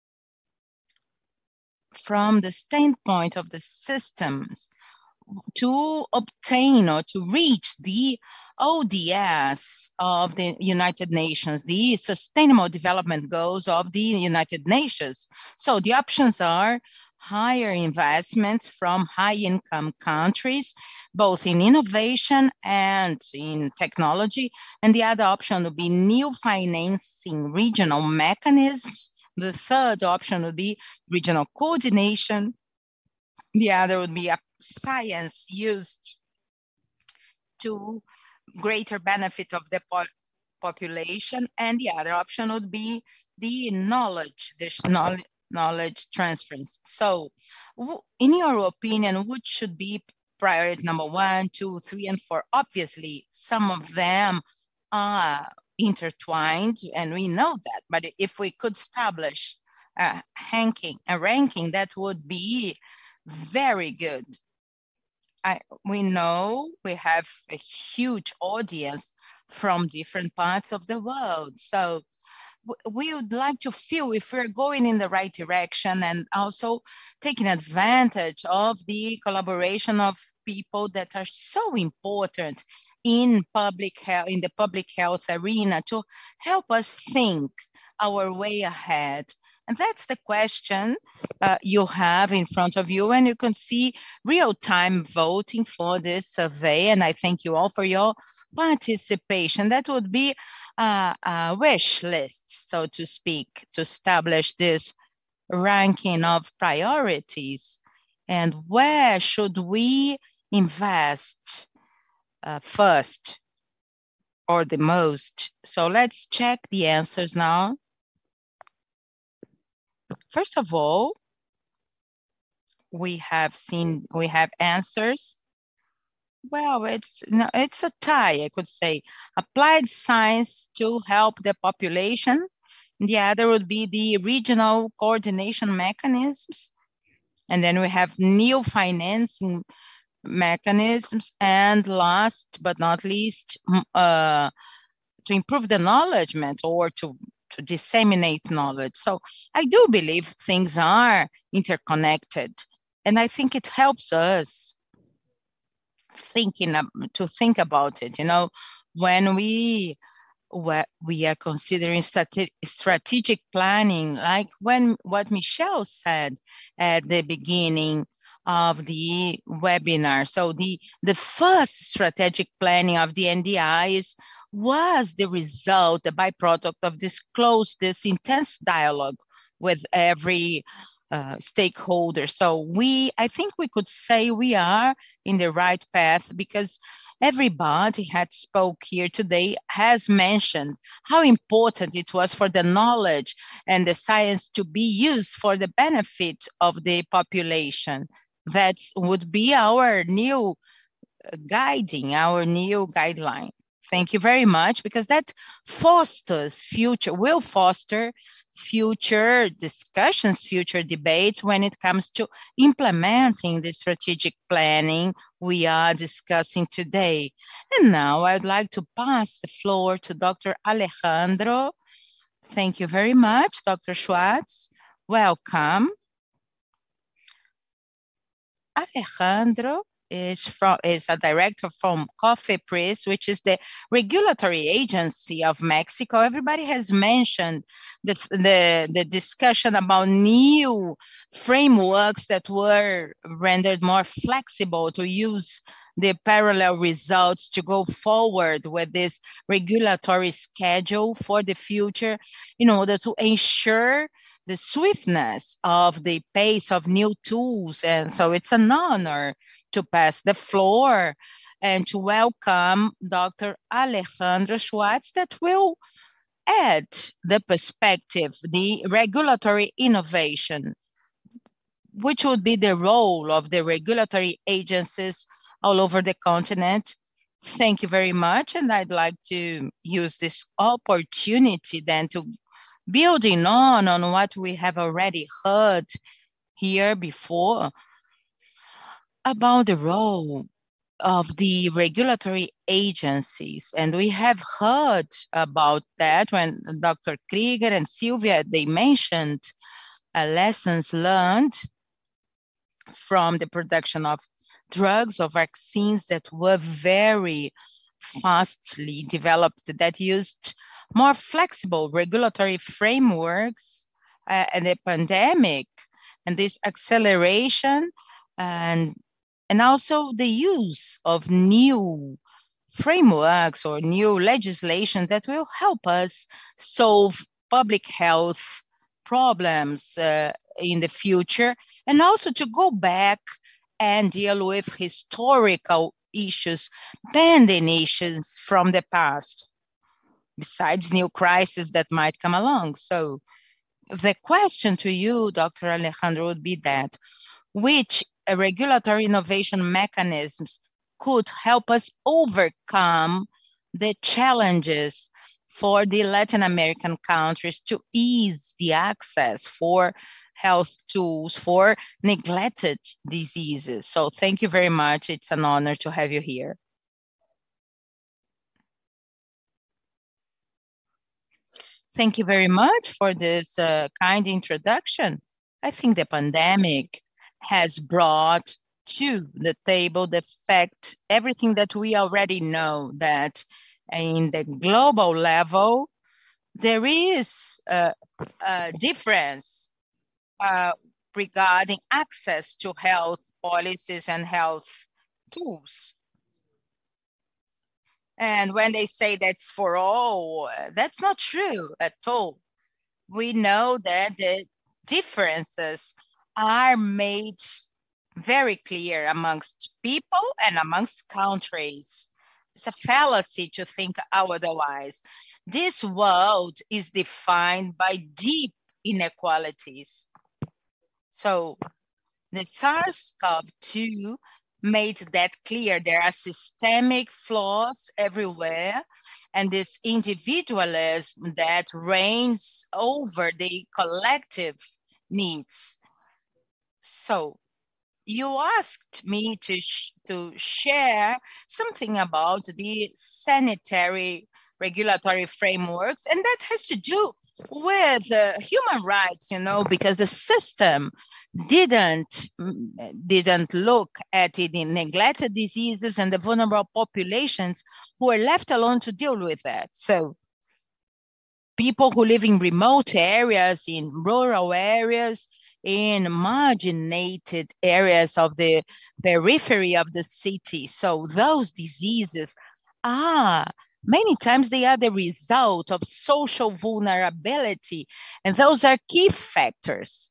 Speaker 1: from the standpoint of the systems to obtain or to reach the O D S of the United Nations, the Sustainable Development Goals of the United Nations? So the options are higher investments from high-income countries, both in innovation and in technology. And the other option would be new financing regional mechanisms. The third option would be regional coordination. The other would be a science used to greater benefit of the po population. And the other option would be the knowledge, this knowledge, knowledge transference. So in your opinion, which should be priority number one, two, three, and four? Obviously, some of them are intertwined, and we know that. But if we could establish a ranking, a ranking, that would be very good. I, we know we have a huge audience from different parts of the world. So we would like to feel if we're going in the right direction and also taking advantage of the collaboration of people that are so important in public health, in the public health arena, to help us think our way ahead. And that's the question uh, you have in front of you, and you can see real-time voting for this survey. And I thank you all for your participation. That would be a, a wish list, so to speak, to establish this ranking of priorities and where should we invest uh, first or the most. So let's check the answers now. First of all, we have seen, we have answers Well, it's no, it's a tie, I could say. Applied science to help the population. The other would be the regional coordination mechanisms. And then we have new financing mechanisms. And last but not least, uh, to improve the knowledge or to, to disseminate knowledge. So I do believe things are interconnected. And I think it helps us thinking to think about it, you know, when we we are considering strate strategic planning, like when what Michel said at the beginning of the webinar. So the the first strategic planning of D N D I was the result, the byproduct of this close, this intense dialogue with every Uh, stakeholders. So we, I think we could say we are in the right path because everybody had spoke here today has mentioned how important it was for the knowledge and the science to be used for the benefit of the population. That would be our new guiding, our new guideline. Thank you very much, because that fosters future, will foster future discussions, future debates when it comes to implementing the strategic planning we are discussing today. And now I'd like to pass the floor to Doctor Alejandro. Thank you very much, Doctor Schwartz. Welcome. Alejandro is from is a director from COFEPRIS, which is the regulatory agency of Mexico. Everybody has mentioned the, the, the discussion about new frameworks that were rendered more flexible to use the parallel results to go forward with this regulatory schedule for the future in order to ensure the swiftness of the pace of new tools. And so it's an honor to pass the floor and to welcome Doctor Alejandro Schwartz that will add the perspective, the regulatory innovation, which would be the role of the regulatory agencies all over the continent. Thank you very much. And I'd like to use this opportunity then to building on on what we have already heard here before about the role of the regulatory agencies. And we have heard about that when Doctor Krieger and Silvia, they mentioned uh, lessons learned from the production of drugs or vaccines that were very fastly developed, that used more flexible regulatory frameworks, uh, and the pandemic and this acceleration and and also the use of new frameworks or new legislation that will help us solve public health problems uh, in the future, and also to go back and deal with historical issues, pending issues from the past, besides new crises that might come along. So the question to you, Doctor Alejandro, would be that which regulatory innovation mechanisms could help us overcome the challenges for the Latin American countries to ease the access for health tools for neglected diseases. So thank you very much. It's an honor to have you here. Thank you very much for this uh, kind introduction. I think the pandemic has brought to the table the fact, everything that we already know, that in the global level, there is a, a difference uh, regarding access to health policies and health tools. And when they say that's for all, that's not true at all. We know that the differences are made very clear amongst people and amongst countries. It's a fallacy to think otherwise. This world is defined by deep inequalities. So the SARS CoV two made that clear. There are systemic flaws everywhere, and this individualism that reigns over the collective needs. So you asked me to, sh to share something about the sanitary regulatory frameworks, and that has to do with uh, human rights, you know, because the system didn't, didn't look at the neglected diseases and the vulnerable populations who are left alone to deal with that. So people who live in remote areas, in rural areas, in marginated areas of the periphery of the city. So those diseases are, many times they are the result of social vulnerability, and those are key factors.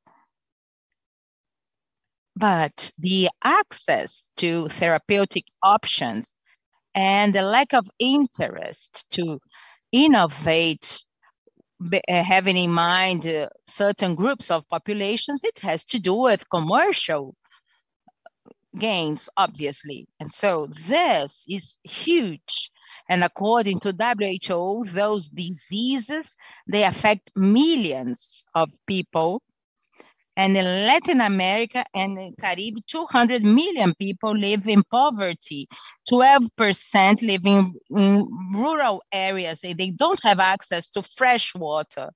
Speaker 1: But the access to therapeutic options and the lack of interest to innovate, having in mind uh, certain groups of populations, it has to do with commercial gains, obviously. And so this is huge. And according to W H O, those diseases, they affect millions of people. And in Latin America and the Caribbean, two hundred million people live in poverty. twelve percent live in, in rural areas. They don't have access to fresh water.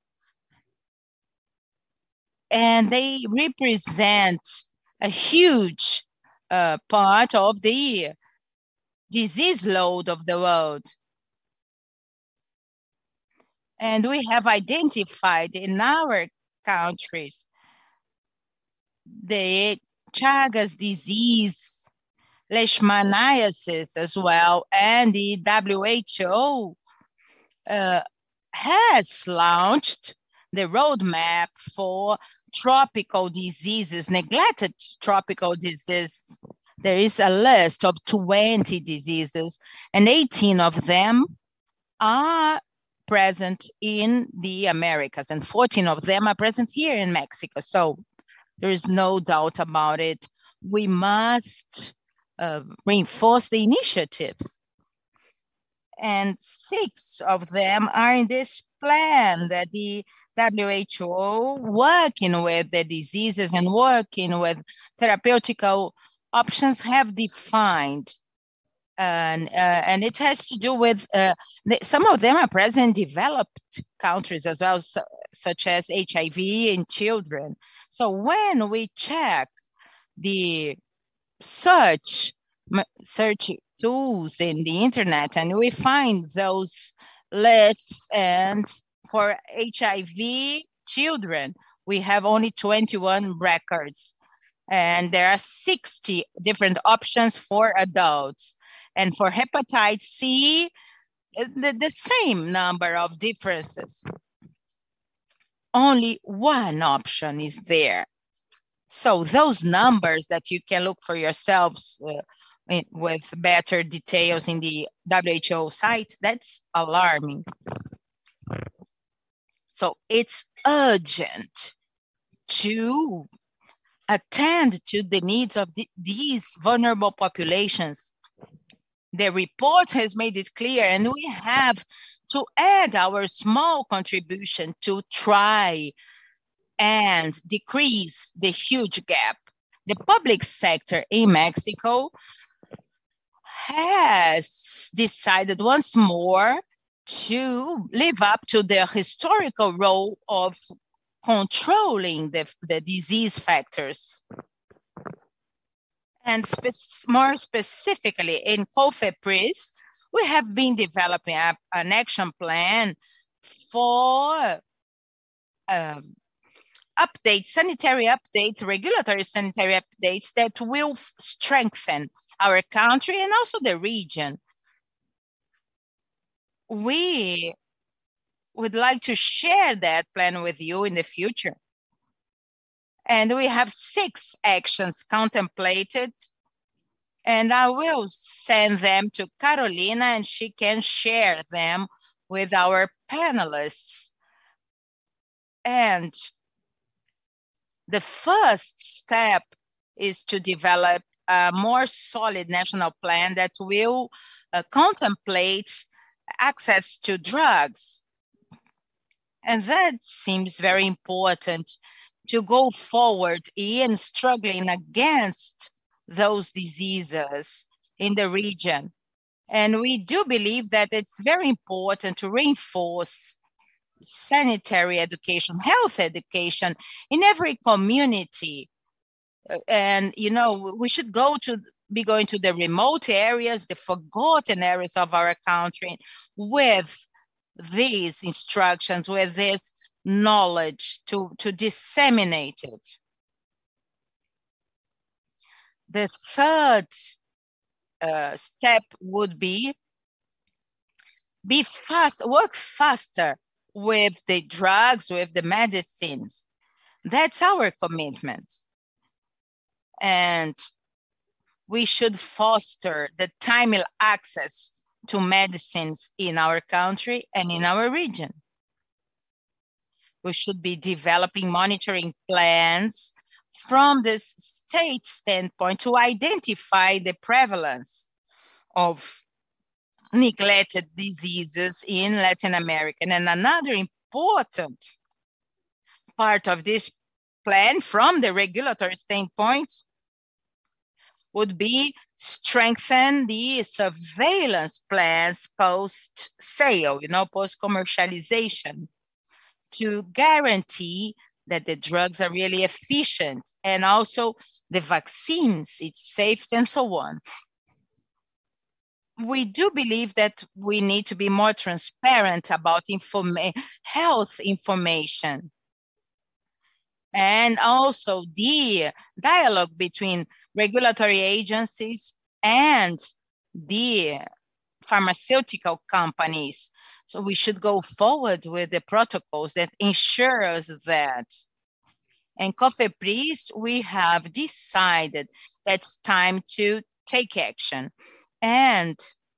Speaker 1: And they represent a huge uh, part of the disease load of the world. And we have identified in our countries the Chagas disease, leishmaniasis as well, and the W H O uh, has launched the roadmap for tropical diseases, neglected tropical diseases. There is a list of twenty diseases, and eighteen of them are present in the Americas, and fourteen of them are present here in Mexico. So there is no doubt about it. We must uh, reinforce the initiatives. And six of them are in this plan that the W H O, working with the diseases and working with therapeutical options, have defined. And, uh, and it has to do with, uh, the, some of them are present in developed countries as well, so, such as H I V in children. So when we check the search, search tools in the internet, and we find those lists, and for H I V children, we have only twenty-one records, and there are sixty different options for adults. And for hepatitis C, the, the same number of differences. Only one option is there. So those numbers that you can look for yourselves uh, in, with better details in the W H O site, that's alarming. So it's urgent to attend to the needs of the, these vulnerable populations. The report has made it clear, and we have to add our small contribution to try and decrease the huge gap. The public sector in Mexico has decided once more to live up to their historical role of controlling the, the disease factors. And spe more specifically in COFEPRIS, we have been developing a, an action plan for um, updates, sanitary updates, regulatory sanitary updates that will strengthen our country and also the region. We would like to share that plan with you in the future. And we have six actions contemplated, and I will send them to Carolina, and she can share them with our panelists. And the first step is to develop a more solid national plan that will uh, contemplate access to drugs. And that seems very important to go forward in struggling against those diseases in the region. And we do believe that it's very important to reinforce sanitary education, health education in every community. And, you know, we should go to be going to the remote areas, the forgotten areas of our country with these instructions, with this knowledge to, to disseminate it. The third uh, step would be be fast, work faster with the drugs, with the medicines. That's our commitment. And we should foster the timely access to medicines in our country and in our region. We should be developing monitoring plans from the state standpoint to identify the prevalence of neglected diseases in Latin America. And another important part of this plan from the regulatory standpoint would be strengthen the surveillance plans post-sale, you know, post-commercialization, to guarantee that the drugs are really efficient, and also the vaccines, its safety, and so on. We do believe that we need to be more transparent about informa- health information, and also the dialogue between regulatory agencies and the pharmaceutical companies. So we should go forward with the protocols that ensures that. And COFEPRIS, we have decided that it's time to take action. And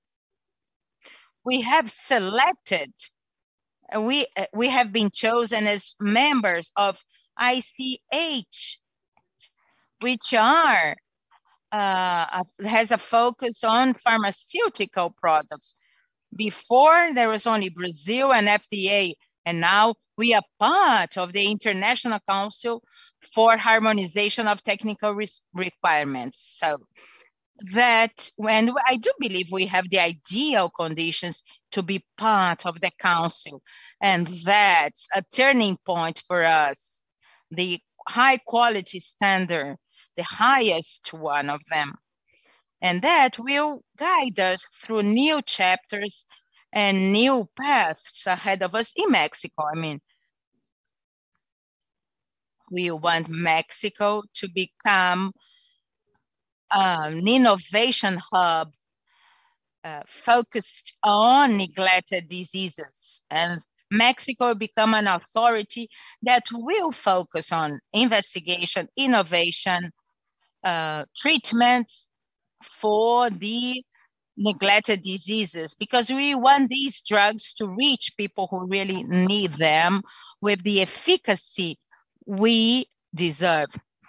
Speaker 1: we have selected, we, we have been chosen as members of I C H, which are, uh, has a focus on pharmaceutical products. Before, there was only Brazil and F D A, and now we are part of the International Council for Harmonization of Technical Requirements. So that, when I do believe we have the ideal conditions to be part of the council, and that's a turning point for us, the high quality standard, the highest one of them. And that will guide us through new chapters and new paths ahead of us in Mexico. I mean, we want Mexico to become um, an innovation hub uh, focused on neglected diseases. And Mexico will become an authority that will focus on investigation, innovation, uh, treatment for the neglected diseases, because we want these drugs to reach people who really need them with the efficacy we deserve.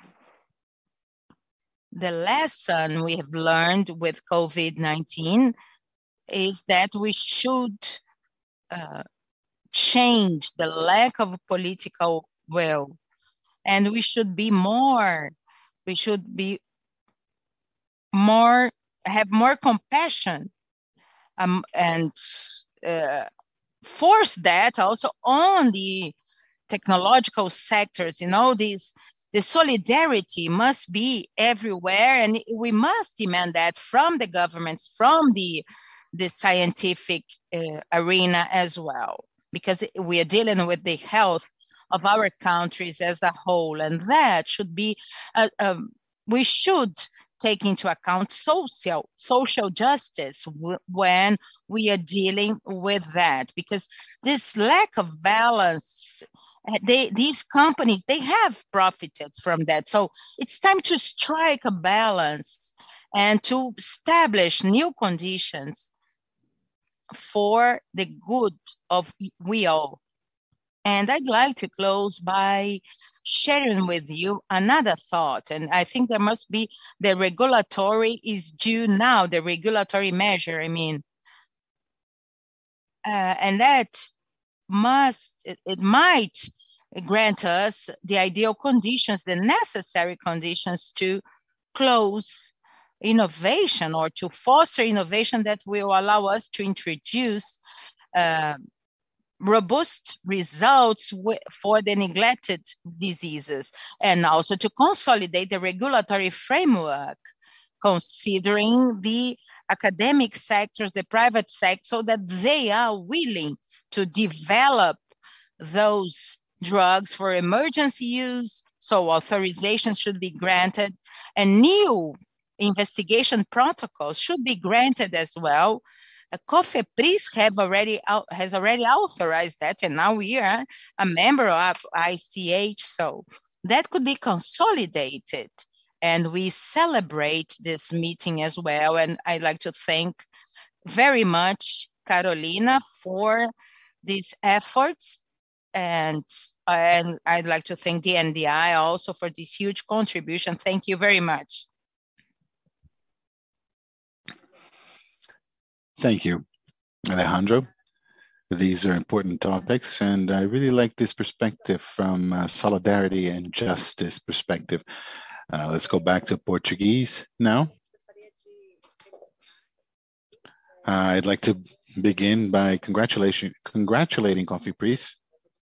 Speaker 1: The lesson we have learned with COVID nineteen is that we should uh, change the lack of political will, and we should be more, we should be more, have more compassion, um, and uh, force that also on the technological sectors. You know, these, the solidarity must be everywhere, and we must demand that from the governments, from the, the scientific uh, arena as well, because we are dealing with the health of our countries as a whole, and that should be, uh, um, we should take into account social, social justice w when we are dealing with that, because this lack of balance, they, these companies, they have profited from that. So it's time to strike a balance and to establish new conditions for the good of we all. And I'd like to close by sharing with you another thought, and I think there must be, the regulatory is due now, the regulatory measure, I mean, uh, and that must, it, it might grant us the ideal conditions, the necessary conditions to close innovation or to foster innovation that will allow us to introduce uh, robust results for the neglected diseases, and also to consolidate the regulatory framework, considering the academic sectors, the private sector, so that they are willing to develop those drugs for emergency use, so authorizations should be granted, and new investigation protocols should be granted as well. The COFEPRIS have already has already authorized that, and now we are a member of I C H, so that could be consolidated. And we celebrate this meeting as well. And I'd like to thank very much Carolina for these efforts. And, and I'd like to thank D N D i also for this huge contribution. Thank you very much.
Speaker 2: Thank you, Alejandro. These are important topics, and I really like this perspective from uh, solidarity and justice perspective. Uh, let's go back to Portuguese now. Uh, I'd like to begin by congratulating, congratulating COFEPRIS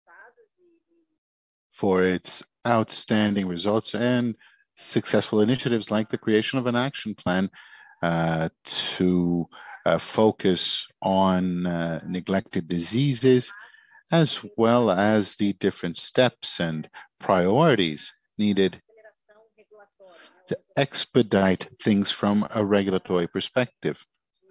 Speaker 2: for its outstanding results and successful initiatives like the creation of an action plan uh, to uh, focus on uh, neglected diseases, as well as the different steps and priorities needed to expedite things from a regulatory perspective.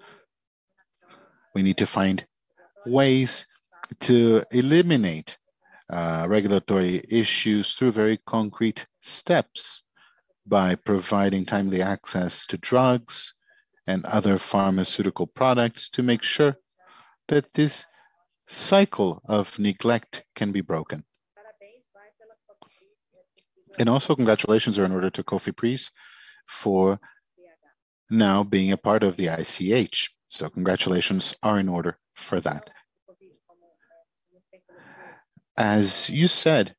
Speaker 2: We need to find ways to eliminate uh, regulatory issues through very concrete steps by providing timely access to drugs and other pharmaceutical products to make sure that this cycle of neglect can be broken. And also congratulations are in order to COFEPRIS for now being a part of the I C H. So congratulations are in order for that. As you said,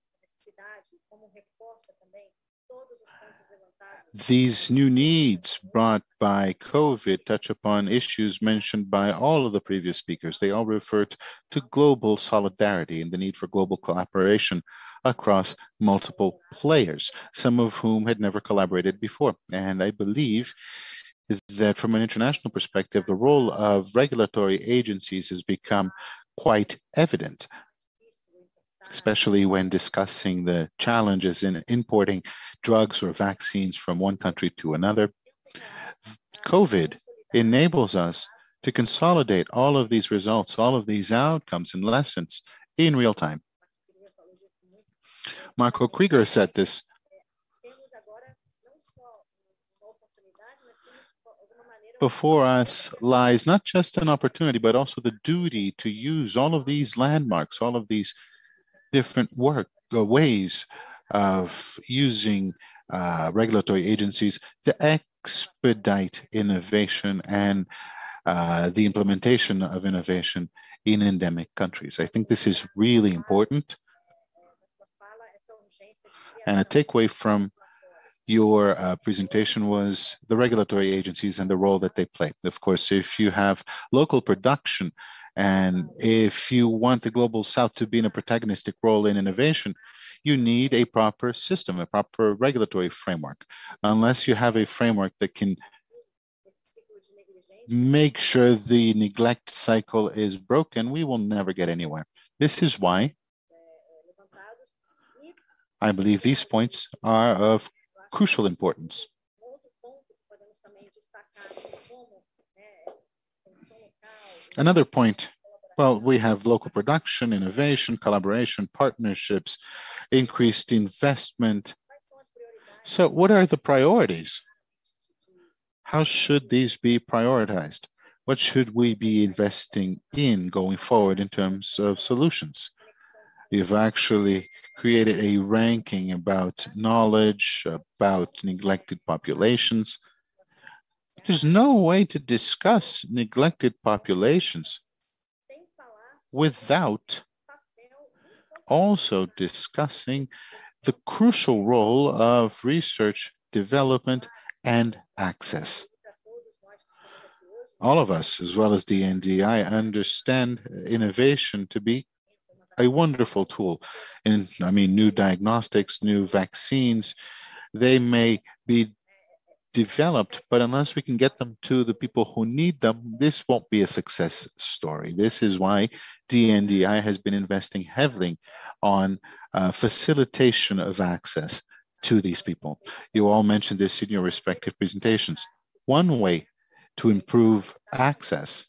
Speaker 2: these new needs brought by COVID touch upon issues mentioned by all of the previous speakers. They all referred to global solidarity and the need for global collaboration across multiple players, some of whom had never collaborated before. And I believe that from an international perspective, the role of regulatory agencies has become quite evident, especially when discussing the challenges in importing drugs or vaccines from one country to another. COVID enables us to consolidate all of these results, all of these outcomes and lessons in real time. Marco Krieger said this. Before us lies not just an opportunity, but also the duty to use all of these landmarks, all of these different work uh, ways of using uh, regulatory agencies to expedite innovation and uh, the implementation of innovation in endemic countries. I think this is really important. And a takeaway from your uh, presentation was the regulatory agencies and the role that they play. Of course, if you have local production and if you want the Global South to be in a protagonistic role in innovation, you need a proper system, a proper regulatory framework. Unless you have a framework that can make sure the neglect cycle is broken, we will never get anywhere. This is why I believe these points are of crucial importance. Another point, well, we have local production, innovation, collaboration, partnerships, increased investment. So what are the priorities? How should these be prioritized? What should we be investing in going forward in terms of solutions? You've actually created a ranking about knowledge, about neglected populations. There's no way to discuss neglected populations without also discussing the crucial role of research, development, and access. All of us, as well as D N D i, understand innovation to be a wonderful tool. And I mean, new diagnostics, new vaccines, they may be developed, but unless we can get them to the people who need them, this won't be a success story. This is why D N D i has been investing heavily on uh, facilitation of access to these people. You all mentioned this in your respective presentations. One way to improve access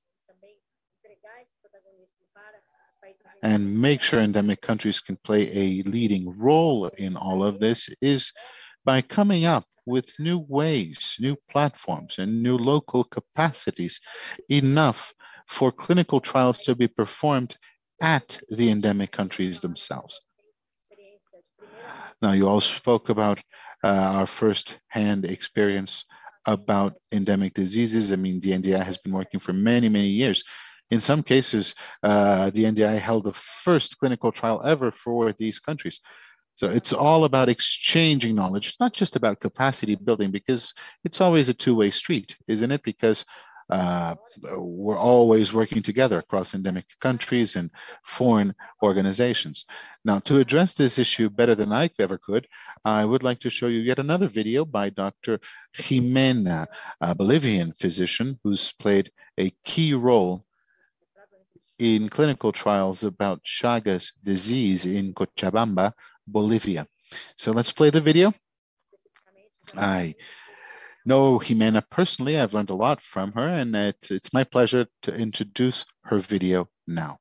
Speaker 2: and make sure endemic countries can play a leading role in all of this is by coming up with new ways, new platforms, and new local capacities, enough for clinical trials to be performed at the endemic countries themselves. Now, you all spoke about uh, our first-hand experience about endemic diseases. I mean, D N D i has been working for many, many years. In some cases, uh, D N D i held the first clinical trial ever for these countries. So it's all about exchanging knowledge, not just about capacity building, because it's always a two-way street, isn't it? Because uh, we're always working together across endemic countries and foreign organizations. Now, to address this issue better than I ever could, I would like to show you yet another video by Doctor Jimena, a Bolivian physician who's played a key role in clinical trials about Chagas disease in Cochabamba, Bolivia. So let's play the video. I know Jimena personally. I've learned a lot from her, and it's, it's my pleasure to introduce her video now.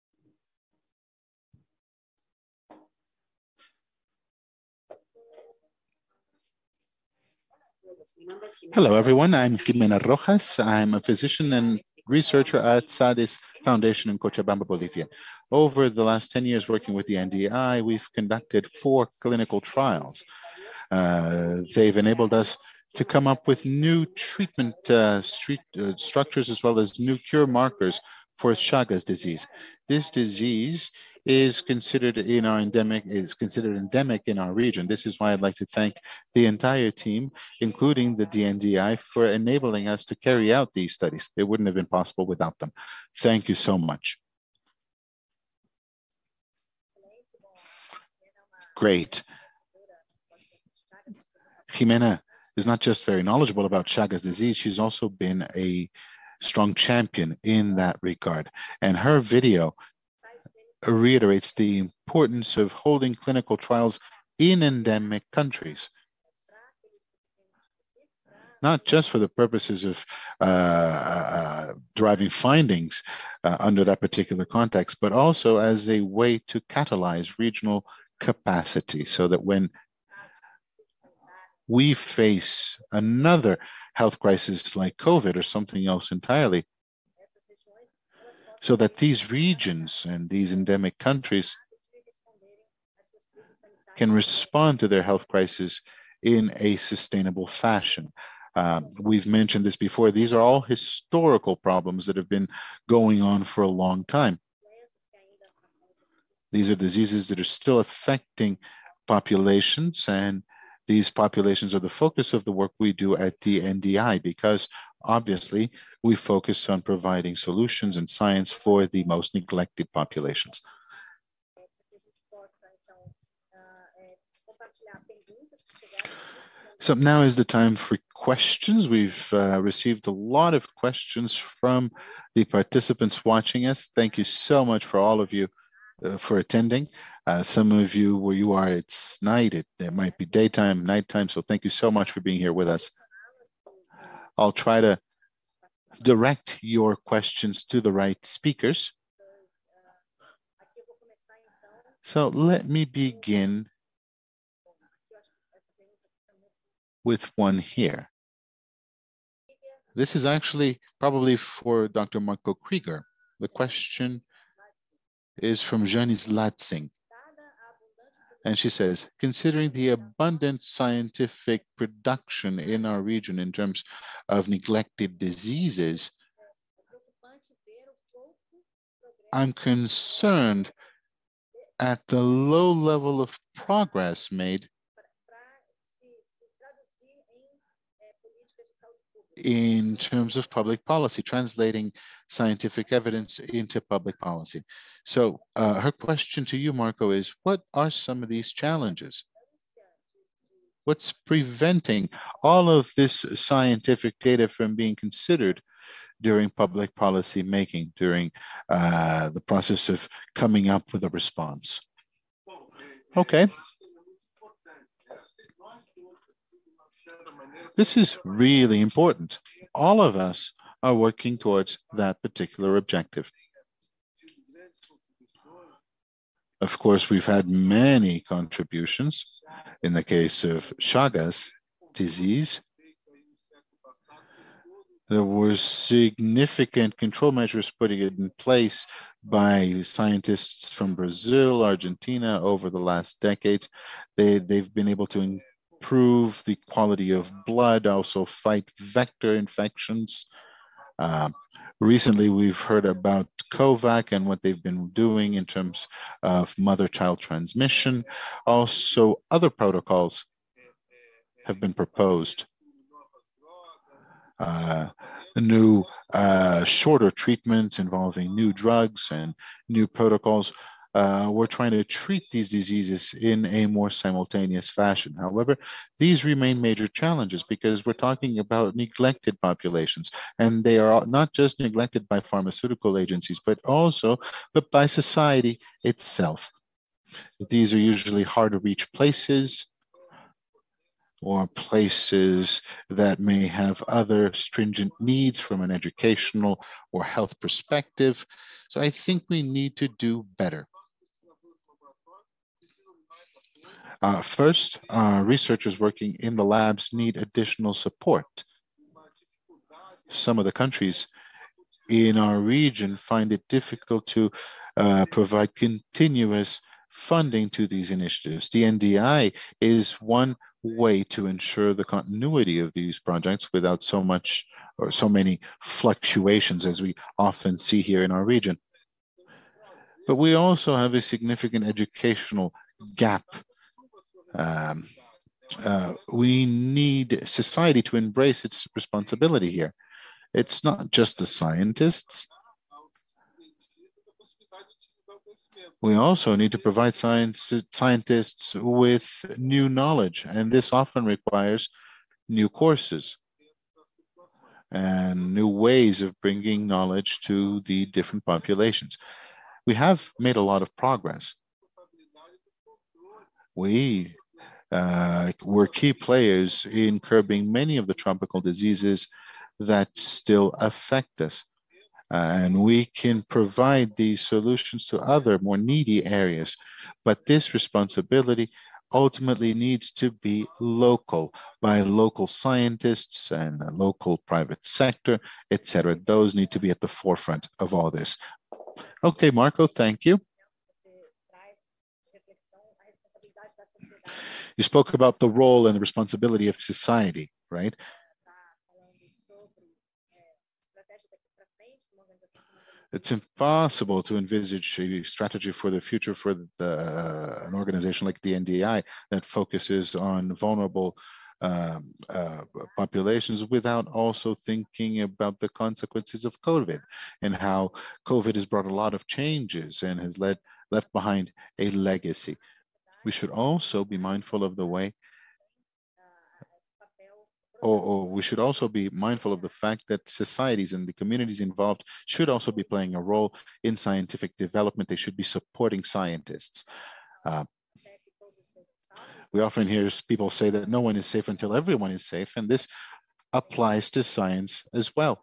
Speaker 2: Hello, everyone. I'm Jimena Rojas. I'm a physician and researcher at S A D E S Foundation in Cochabamba, Bolivia. Over the last ten years working with the D N D i, we've conducted four clinical trials. Uh, they've enabled us to come up with new treatment uh, street, uh, structures as well as new cure markers for Chagas disease. This disease is considered in our endemic, is considered endemic in our region. This is why I'd like to thank the entire team, including the D N D i, for enabling us to carry out these studies. It wouldn't have been possible without them. Thank you so much. Great. Jimena is not just very knowledgeable about Chagas disease, she's also been a strong champion in that regard. And her video reiterates the importance of holding clinical trials in endemic countries, not just for the purposes of uh, uh, deriving findings uh, under that particular context, but also as a way to catalyze regional capacity so that when we face another health crisis like COVID or something else entirely, so that these regions and these endemic countries can respond to their health crisis in a sustainable fashion. Um, we've mentioned this before. These are all historical problems that have been going on for a long time. These are diseases that are still affecting populations, and these populations are the focus of the work we do at D N D i, because obviously we focus on providing solutions and science for the most neglected populations. So now is the time for questions. We've uh, received a lot of questions from the participants watching us. Thank you so much for all of you uh, for attending. Uh, some of you, where you are, it's night. It, it might be daytime, nighttime. So thank you so much for being here with us. I'll try to direct your questions to the right speakers. So let me begin with one here. This is actually probably for Doctor Marco Krieger. The question is from Janice Latzing. And she says, considering the abundant scientific production in our region in terms of neglected diseases, I'm concerned at the low level of progress made in terms of public policy, translating scientific evidence into public policy. So uh, her question to you, Marco, is what are some of these challenges? What's preventing all of this scientific data from being considered during public policy making, during uh, the process of coming up with a response? Okay. This is really important. All of us are working towards that particular objective. Of course, we've had many contributions. In the case of Chagas disease, there were significant control measures put in place by scientists from Brazil, Argentina over the last decades. They, they've been able to improve the quality of blood, also fight vector infections. Uh, recently, we've heard about COVAC and what they've been doing in terms of mother-child transmission. Also, other protocols have been proposed. Uh, new, uh, shorter treatments involving new drugs and new protocols. Uh, we're trying to treat these diseases in a more simultaneous fashion. However, these remain major challenges because we're talking about neglected populations, and they are not just neglected by pharmaceutical agencies, but also but by society itself. These are usually hard to reach places, or places that may have other stringent needs from an educational or health perspective. So I think we need to do better. Uh, first, uh, researchers working in the labs need additional support. Some of the countries in our region find it difficult to uh, provide continuous funding to these initiatives. D N D i is one way to ensure the continuity of these projects without so much or so many fluctuations as we often see here in our region. But we also have a significant educational gap. Um, uh, we need society to embrace its responsibility here. It's not just the scientists. We also need to provide science, scientists with new knowledge, and this often requires new courses and new ways of bringing knowledge to the different populations. We have made a lot of progress. We uh, were key players in curbing many of the tropical diseases that still affect us. Uh, and we can provide these solutions to other more needy areas. But this responsibility ultimately needs to be local, by local scientists and the local private sector, et cetera. Those need to be at the forefront of all this. Okay, Marco, thank you. You spoke about the role and the responsibility of society, right? It's impossible to envisage a strategy for the future for the, uh, an organization like D N D i that focuses on vulnerable um, uh, populations without also thinking about the consequences of COVID and how COVID has brought a lot of changes and has led left behind a legacy. We should also be mindful of the way Or, or we should also be mindful of the fact that societies and the communities involved should also be playing a role in scientific development. They should be supporting scientists. Uh, we often hear people say that no one is safe until everyone is safe, and this applies to science as well.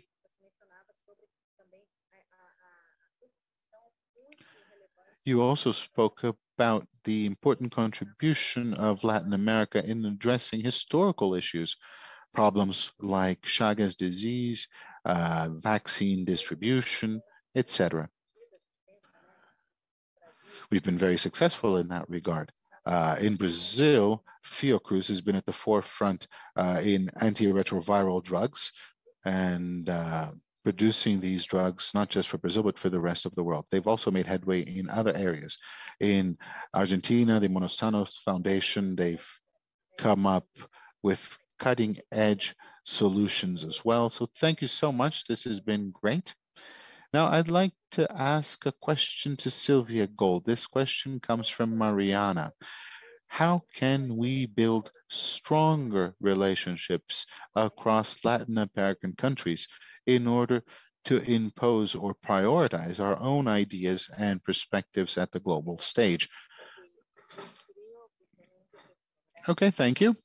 Speaker 2: You also spoke about the important contribution of Latin America in addressing historical issues, problems like Chagas disease, uh, vaccine distribution, et cetera. We've been very successful in that regard. Uh, in Brazil, Fiocruz has been at the forefront uh, in antiretroviral drugs and uh, producing these drugs, not just for Brazil, but for the rest of the world. They've also made headway in other areas. In Argentina, the Sano Foundation, they've come up with cutting edge solutions as well. So thank you so much. This has been great. Now I'd like to ask a question to Silvia Gold. This question comes from Mariana. How can we build stronger relationships across Latin American countries in order to impose or prioritize our own ideas and perspectives at the global stage? Okay, thank you.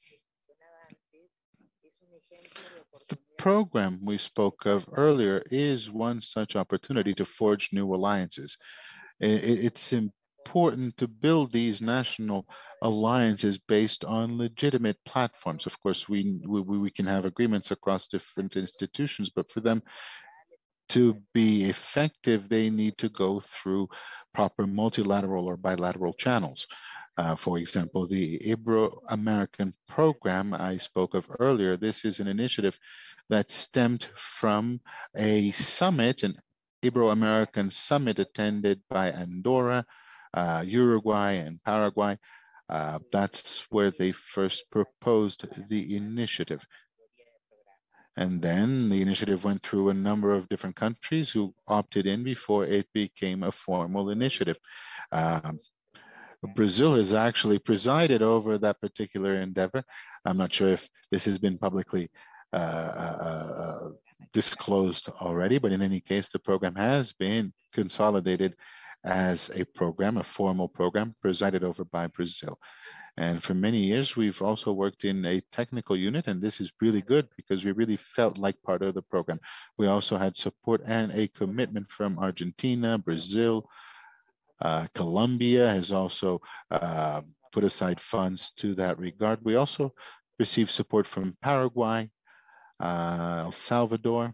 Speaker 2: The program we spoke of earlier is one such opportunity to forge new alliances. It's important to build these national alliances based on legitimate platforms. Of course, we, we, we can have agreements across different institutions, but for them to be effective, they need to go through proper multilateral or bilateral channels. Uh, for example, the Ibero-American program I spoke of earlier, this is an initiative that stemmed from a summit, an Ibero-American summit attended by Andorra, uh, Uruguay, and Paraguay. Uh, that's where they first proposed the initiative. And then the initiative went through a number of different countries who opted in before it became a formal initiative. Um, Brazil has actually presided over that particular endeavor. I'm not sure if this has been publicly uh, uh, disclosed already, but in any case, the program has been consolidated as a program, a formal program presided over by Brazil. And for many years, we've also worked in a technical unit, and this is really good because we really felt like part of the program. We also had support and a commitment from Argentina, Brazil, Uh, Colombia has also uh, put aside funds to that regard. We also received support from Paraguay, uh, El Salvador.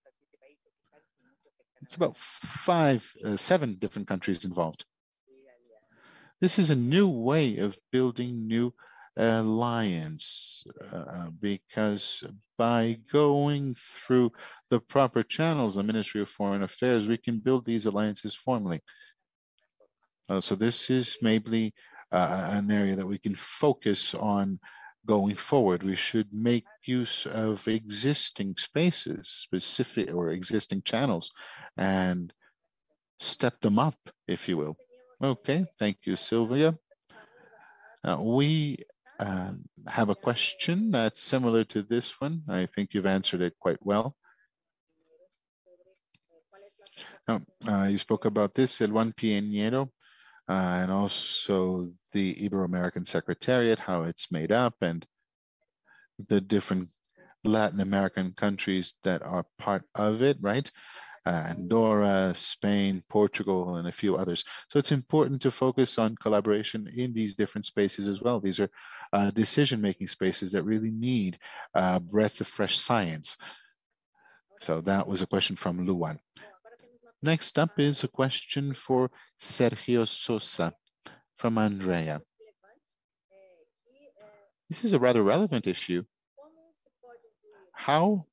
Speaker 2: It's about five, uh, seven different countries involved. This is a new way of building new alliance uh, because by going through the proper channels, the Ministry of Foreign Affairs, we can build these alliances formally. Uh, so this is maybe uh, an area that we can focus on going forward. We should make use of existing spaces, specific or existing channels, and step them up, if you will. Okay, thank you, Silvia. Uh, we um, have a question that's similar to this one. I think you've answered it quite well. Now, uh, you spoke about this, El Juan Piñero. Uh, and also the Ibero-American Secretariat, how it's made up, and the different Latin American countries that are part of it, right? Uh, Andorra, Spain, Portugal, and a few others. So it's important to focus on collaboration in these different spaces as well. These are uh, decision-making spaces that really need a breath of fresh science. So that was a question from Luan. Next up is a question for Sergio Sosa from Andrea. This is a rather relevant issue. How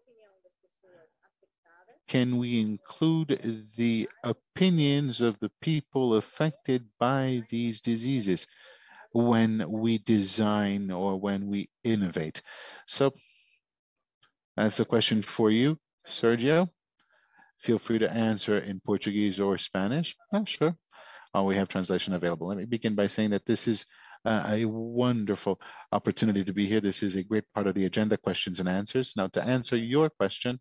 Speaker 2: can we include the opinions of the people affected by these diseases when we design or when we innovate? So that's a question for you, Sergio. Feel free to answer in Portuguese or Spanish. Oh, sure. Oh, we have translation available. Let me begin by saying that this is uh, a wonderful opportunity to be here. This is a great part of the agenda, questions and answers. Now, to answer your question,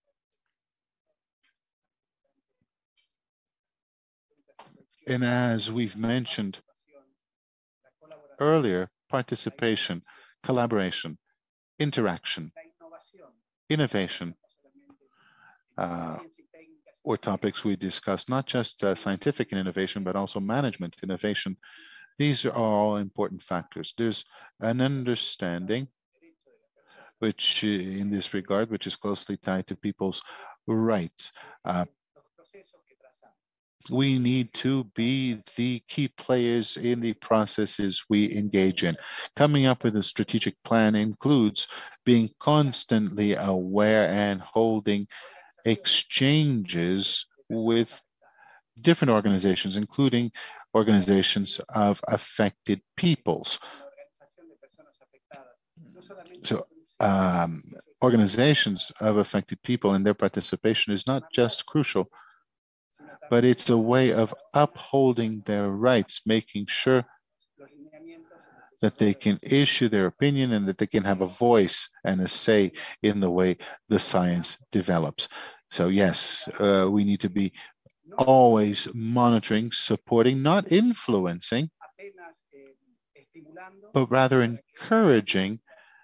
Speaker 2: and as we've mentioned earlier, participation, collaboration, interaction, innovation, uh, or topics we discussed, not just uh, scientific innovation, but also management innovation. These are all important factors. There's an understanding which in this regard, which is closely tied to people's rights. Uh, We need to be the key players in the processes we engage in. Coming up with a strategic plan includes being constantly aware and holding exchanges with different organizations, including organizations of affected peoples. So um, organizations of affected people and their participation is not just crucial, but it's a way of upholding their rights, making sure that they can issue their opinion and that they can have a voice and a say in the way the science develops. So yes, uh, we need to be always monitoring, supporting, not influencing, but rather encouraging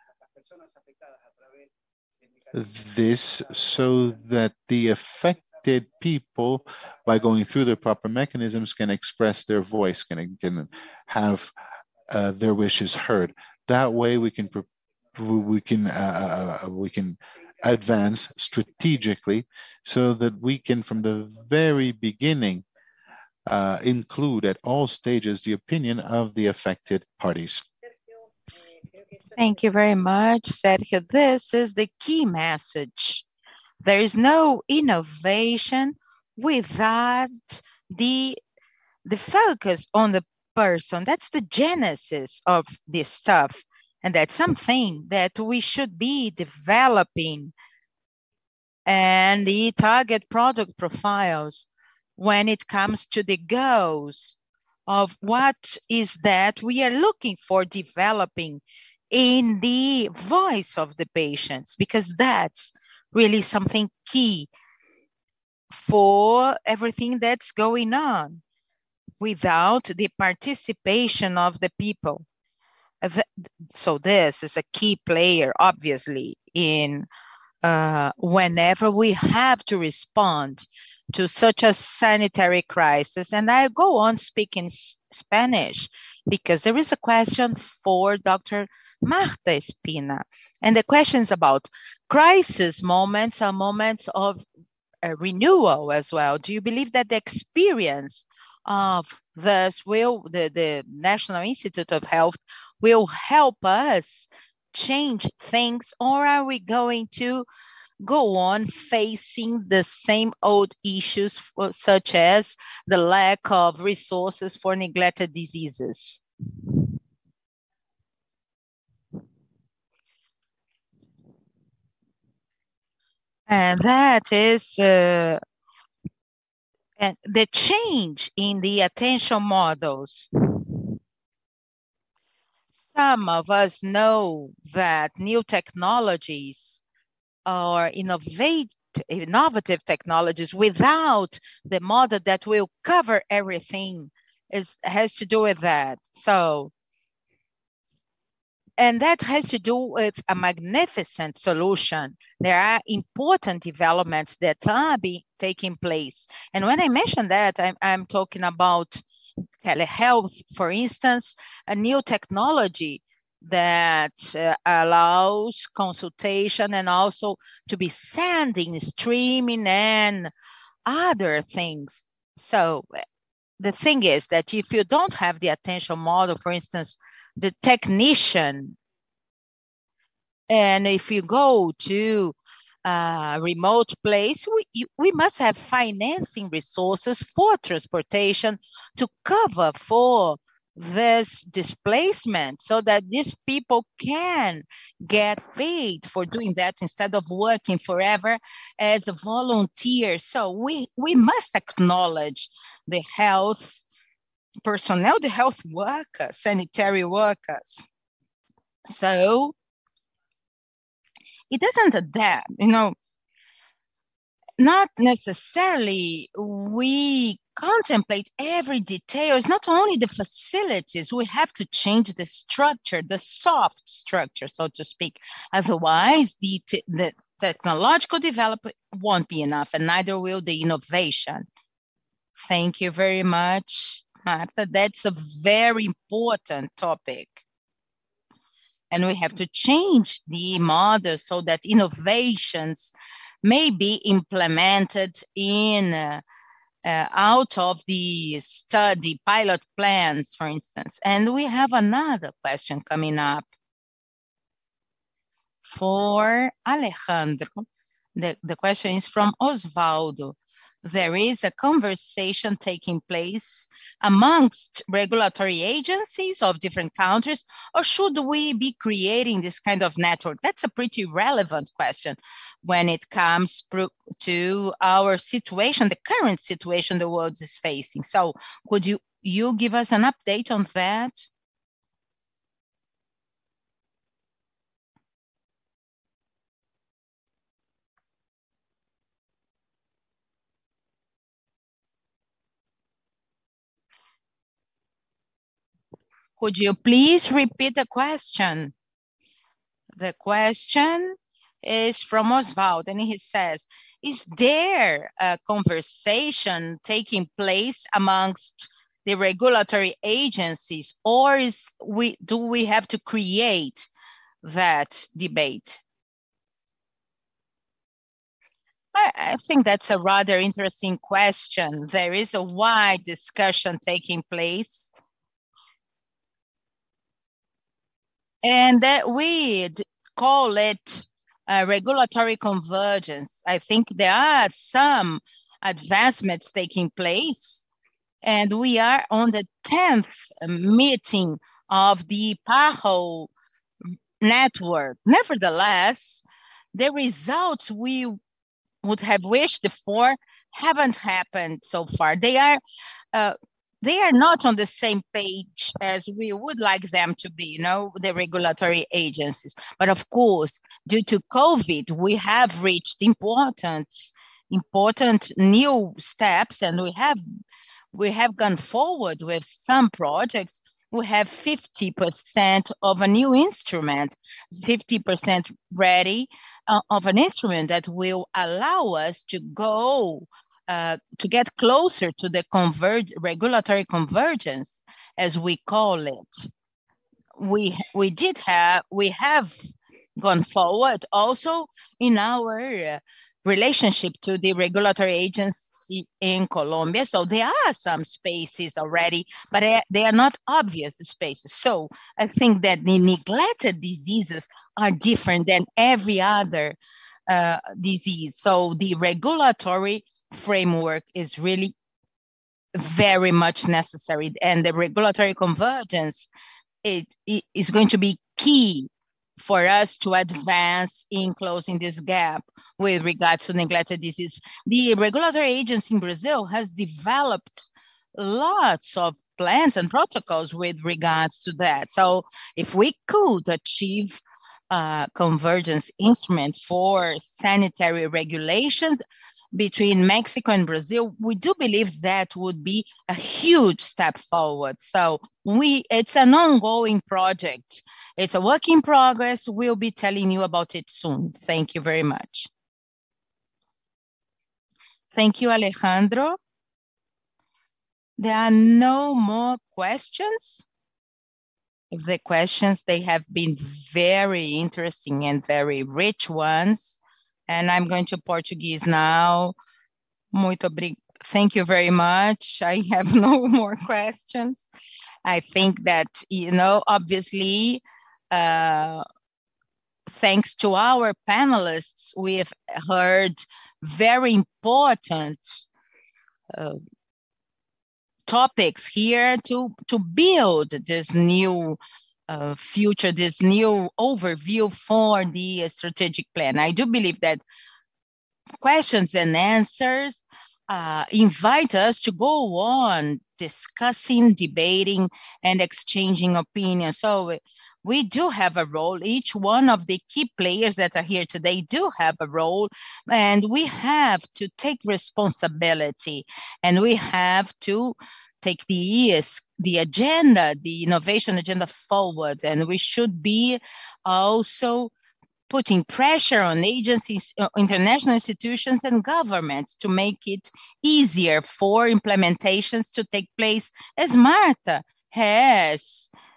Speaker 2: this so that the affected people, by going through the proper mechanisms, can express their voice, can, can have uh, their wishes heard. That way we can we can uh, we can advance strategically so that we can from the very beginning uh, include at all stages the opinion of the affected parties.
Speaker 1: Thank you very much, Sergio. This is the key message. There is no innovation without the, the focus on the person. That's the genesis of this stuff. And that's something that we should be developing. And the target product profiles when it comes to the goals of what is that we are looking for developing in the voice of the patients, because that's really something key for everything that's going on. Without the participation of the people. So this is a key player, obviously, in uh, whenever we have to respond to such a sanitary crisis. And I go on speaking Spanish because there is a question for Doctor Marta Ospina. And the question is about crisis moments are moments of uh, renewal as well. Do you believe that the experience of this will, the, the National Institute of Health will help us change things, or are we going to go on facing the same old issues for, such as the lack of resources for neglected diseases? And that is uh, and the change in the attention models. Some of us know that new technologies or innovate, innovative technologies without the model that will cover everything is, has to do with that. So, and that has to do with a magnificent solution. There are important developments that are be taking place. And when I mention that, I'm, I'm talking about telehealth, for instance, a new technology that uh, allows consultation and also to be sending, streaming, and other things. So the thing is that if you don't have the attention model, for instance, the technician, and if you go to a remote place, we, we must have financing resources for transportation to cover for this displacement so that these people can get paid for doing that instead of working forever as a volunteer. So we, we must acknowledge the health personnel, the health workers, sanitary workers. So it doesn't adapt, you know, not necessarily we contemplate every detail. It's not only the facilities, we have to change the structure, the soft structure, so to speak. Otherwise, the, the technological development won't be enough, and neither will the innovation. Thank you very much, Marta. That's a very important topic. And we have to change the model so that innovations may be implemented in uh, uh, out of the study pilot plans, for instance. And we have another question coming up for Alejandro. The, the question is from Osvaldo. There is a conversation taking place amongst regulatory agencies of different countries, or should we be creating this kind of network? That's a pretty relevant question when it comes to our situation, the current situation the world is facing. So could you, you give us an update on that? Could you please repeat the question? The question is from Oswald, and he says, is there a conversation taking place amongst the regulatory agencies, or is we, do we have to create that debate? I, I think that's a rather interesting question. There is a wide discussion taking place. And that we call it uh, regulatory convergence. I think there are some advancements taking place, and we are on the tenth meeting of the P A H O network. Nevertheless, the results we would have wished for haven't happened so far. They are uh, They are not on the same page as we would like them to be, you know, the regulatory agencies. But of course, due to COVID, we have reached important, important new steps, and we have, we have gone forward with some projects. We have fifty percent of a new instrument, fifty percent ready uh, of an instrument that will allow us to go Uh, to get closer to the converge, regulatory convergence, as we call it. We, we did have, we have gone forward also in our uh, relationship to the regulatory agency in Colombia. So there are some spaces already, but they are not obvious spaces. So I think that the neglected diseases are different than every other uh, disease. So the regulatory framework is really very much necessary, and the regulatory convergence it, it is going to be key for us to advance in closing this gap with regards to neglected disease. The regulatory agency in Brazil has developed lots of plans and protocols with regards to that. So if we could achieve a convergence instrument for sanitary regulations between Mexico and Brazil, we do believe that would be a huge step forward. So we, it's an ongoing project. It's a work in progress. We'll be telling you about it soon. Thank you very much. Thank you, Alejandro. There are no more questions. The questions, they have been very interesting and very rich ones. And I'm going to Portuguese now. Muito obrigada. Thank you very much. I have no more questions. I think that, you know, obviously, uh, thanks to our panelists, we've heard very important uh, topics here to, to build this new Uh, future, this new overview for the strategic plan. I do believe that questions and answers uh, invite us to go on discussing, debating, and exchanging opinions. So we do have a role. Each one of the key players that are here today do have a role, and we have to take responsibility, and we have to take the, the agenda, the innovation agenda forward, and we should be also putting pressure on agencies, international institutions, and governments to make it easier for implementations to take place, as Marta has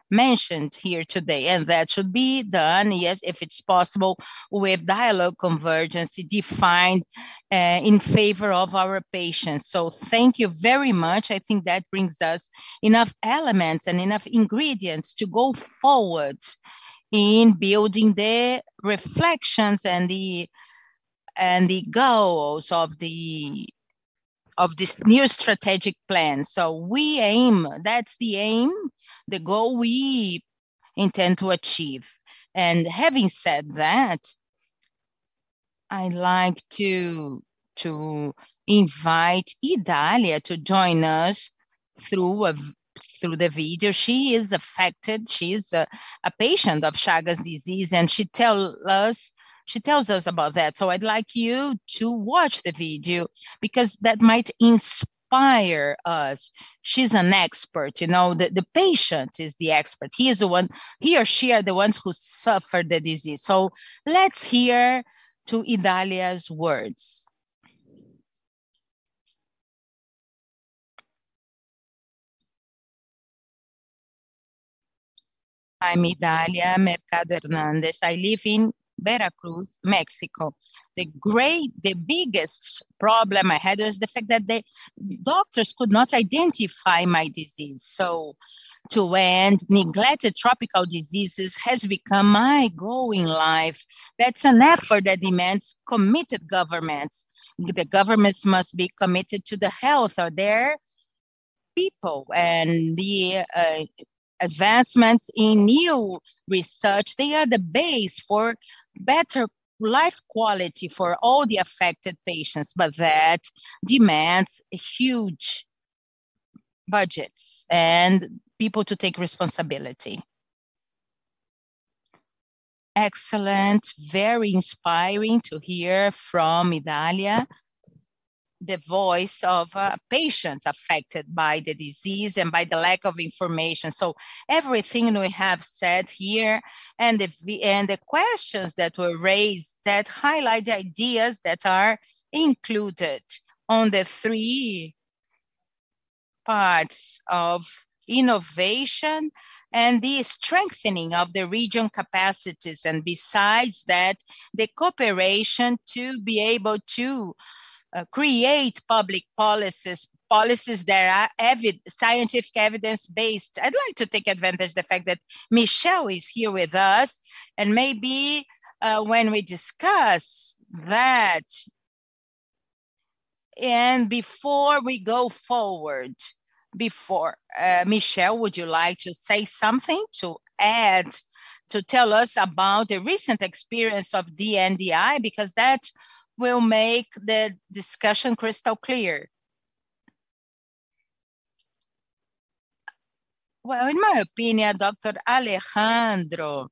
Speaker 1: mentioned here today, and that should be done, yes, if it's possible, with dialogue convergence defined uh, in favor of our patients. So thank you very much. I think that brings us enough elements and enough ingredients to go forward in building the reflections and the and the goals of the of this new strategic plan. So we aim, that's the aim, the goal we intend to achieve. And having said that, I'd like to, to invite Idalia to join us through a, through the video. She is affected, she is a, a patient of Chagas disease, and she tell us She tells us about that. So I'd like you to watch the video because that might inspire us. She's an expert, you know, the, the patient is the expert. He is the one, he or she are the ones who suffer the disease. So let's hear to Idalia's words. I'm Idalia Mercado Hernandez. I live in Veracruz, Mexico. The great, the biggest problem I had was the fact that the doctors could not identify my disease. So to end neglected tropical diseases has become my goal in life. That's an effort that demands committed governments. The governments must be committed to the health of their people, and the uh, advancements in new research, they are the base for better life quality for all the affected patients, but that demands huge budgets and people to take responsibility. Excellent, very inspiring to hear from Idalia, the voice of a patient affected by the disease and by the lack of information. So everything we have said here and the, and the questions that were raised that highlight the ideas that are included on the three parts of innovation and the strengthening of the region capacities. And besides that, the cooperation to be able to Uh, create public policies, policies that are evi- scientific evidence-based. I'd like to take advantage of the fact that Michel is here with us, and maybe uh, when we discuss that, and before we go forward, before, uh, Michel, would you like to say something to add, to tell us about the recent experience of D N D i, because that will make the discussion crystal clear. Well, in my opinion, Doctor Alejandro,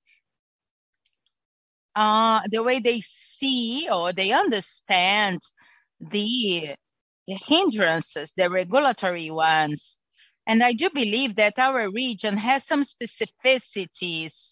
Speaker 1: uh, the way they see or they understand the, the hindrances, the regulatory ones, and I do believe that our region has some specificities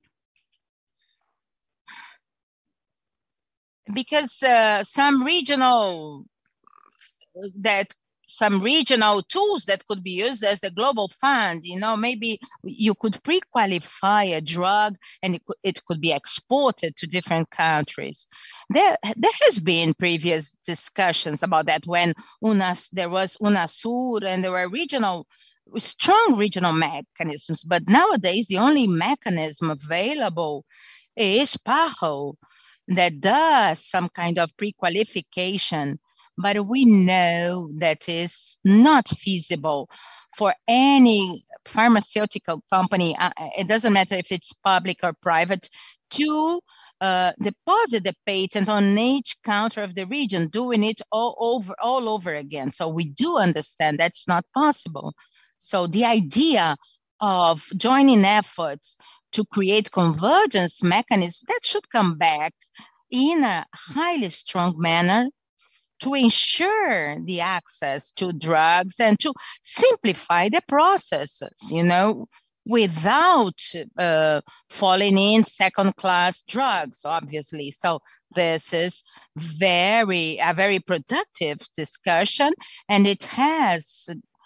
Speaker 1: because uh, some regional that some regional tools that could be used as the global fund, you know, maybe you could pre-qualify a drug and it could, it could be exported to different countries. There, there has been previous discussions about that when UNAS, there was UNASUR and there were regional, strong regional mechanisms, but nowadays the only mechanism available is PAHO, that does some kind of pre-qualification, but we know that is not feasible for any pharmaceutical company. Uh, it doesn't matter if it's public or private, to uh, deposit the patent on each counter of the region, doing it all over, all over again. So we do understand that's not possible. So the idea of joining efforts to create convergence mechanisms, that should come back in a highly strong manner to ensure the access to drugs and to simplify the processes, you know, without uh, falling in second-class drugs, obviously. So this is very, a very productive discussion, and it has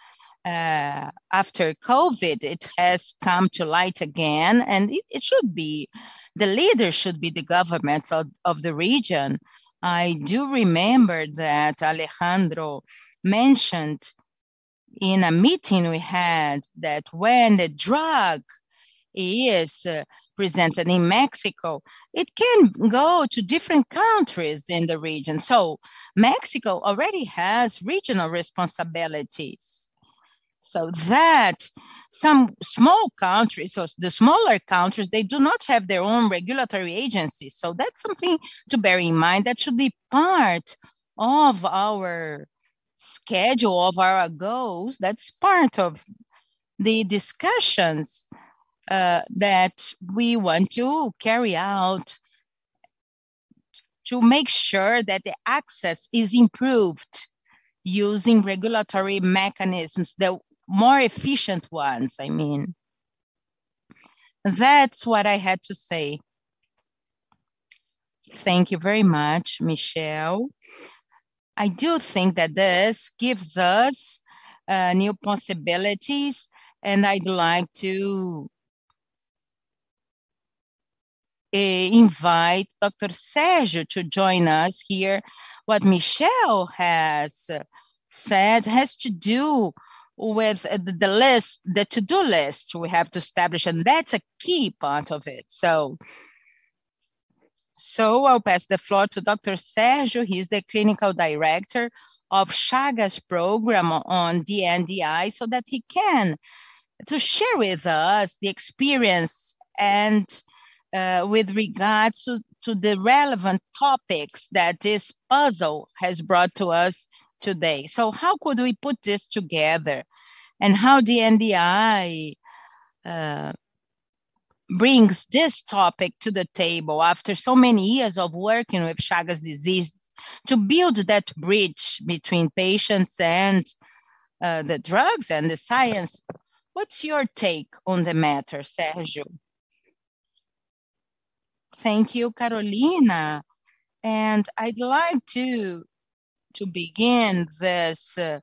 Speaker 1: uh, after COVID, it has come to light again, and it, it should be, the leader should be the governments of, of the region. I do remember that Alejandro mentioned in a meeting we had that when the drug is uh, presented in Mexico, it can go to different countries in the region. So Mexico already has regional responsibilities. So that some small countries, so the smaller countries, they do not have their own regulatory agencies. So that's something to bear in mind. That should be part of our schedule, of our goals. That's part of the discussions uh, that we want to carry out to make sure that the access is improved using regulatory mechanisms, the more efficient ones, I mean. That's what I had to say. Thank you very much, Michel. I do think that this gives us uh, new possibilities, and I'd like to uh, invite Doctor Sergio to join us here. What Michel has said has to do with the list, the to-do list we have to establish, and that's a key part of it. So, so I'll pass the floor to Doctor Sergio. He's the clinical director of Chagas program on D N D i, so that he can to share with us the experience and uh, with regards to, to the relevant topics that this puzzle has brought to us today. So how could we put this together, and how D N D i uh, brings this topic to the table after so many years of working with Chagas disease to build that bridge between patients and uh, the drugs and the science. What's your take on the matter, Sergio? Thank you, Carolina. And I'd like to to begin this, uh,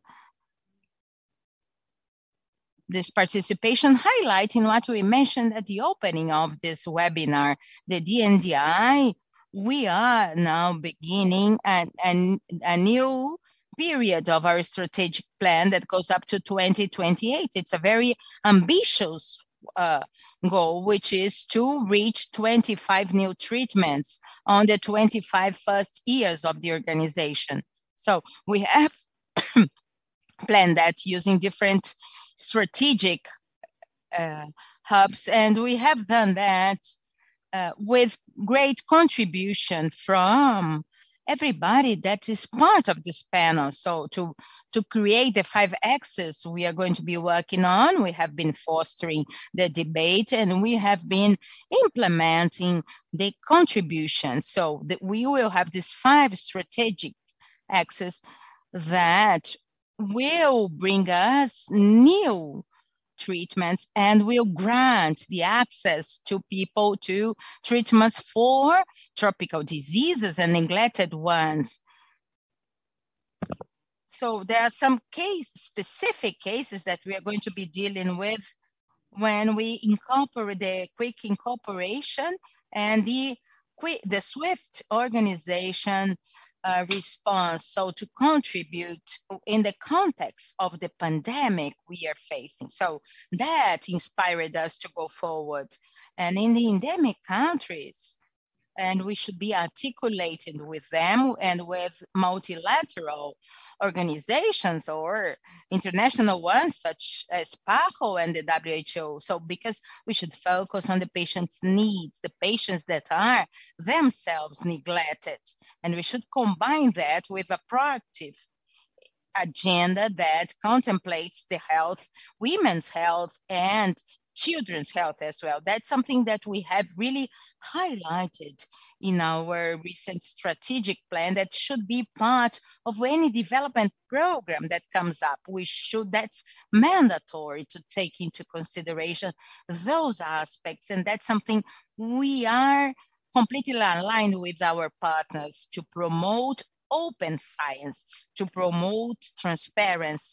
Speaker 1: this participation highlighting what we mentioned at the opening of this webinar, the D N D i. We are now beginning a, a, a new period of our strategic plan that goes up to twenty twenty-eight. It's a very ambitious uh, goal, which is to reach twenty-five new treatments on the twenty-five first years of the organization. So we have planned that using different strategic uh, hubs, and we have done that uh, with great contribution from everybody that is part of this panel. So to, to create the five axes we are going to be working on, we have been fostering the debate, and we have been implementing the contribution. So that we will have these five strategic axes that will bring us new treatments and will grant the access to people to treatments for tropical diseases and neglected ones. So there are some case, specific cases that we are going to be dealing with when we incorporate the quick incorporation and the quick, the swift organization Uh, response, so to contribute in the context of the pandemic we are facing. So that inspired us to go forward. And in the endemic countries, and we should be articulating with them and with multilateral organizations or international ones such as PAHO and the W H O. So because we should focus on the patient's needs, the patients that are themselves neglected, and we should combine that with a proactive agenda that contemplates the health, women's health, and children's health as well. That's something that we have really highlighted in our recent strategic plan that should be part of any development program that comes up. We should, that's mandatory to take into consideration those aspects. And that's something we are completely aligned with our partners to promote open science, to promote transparency,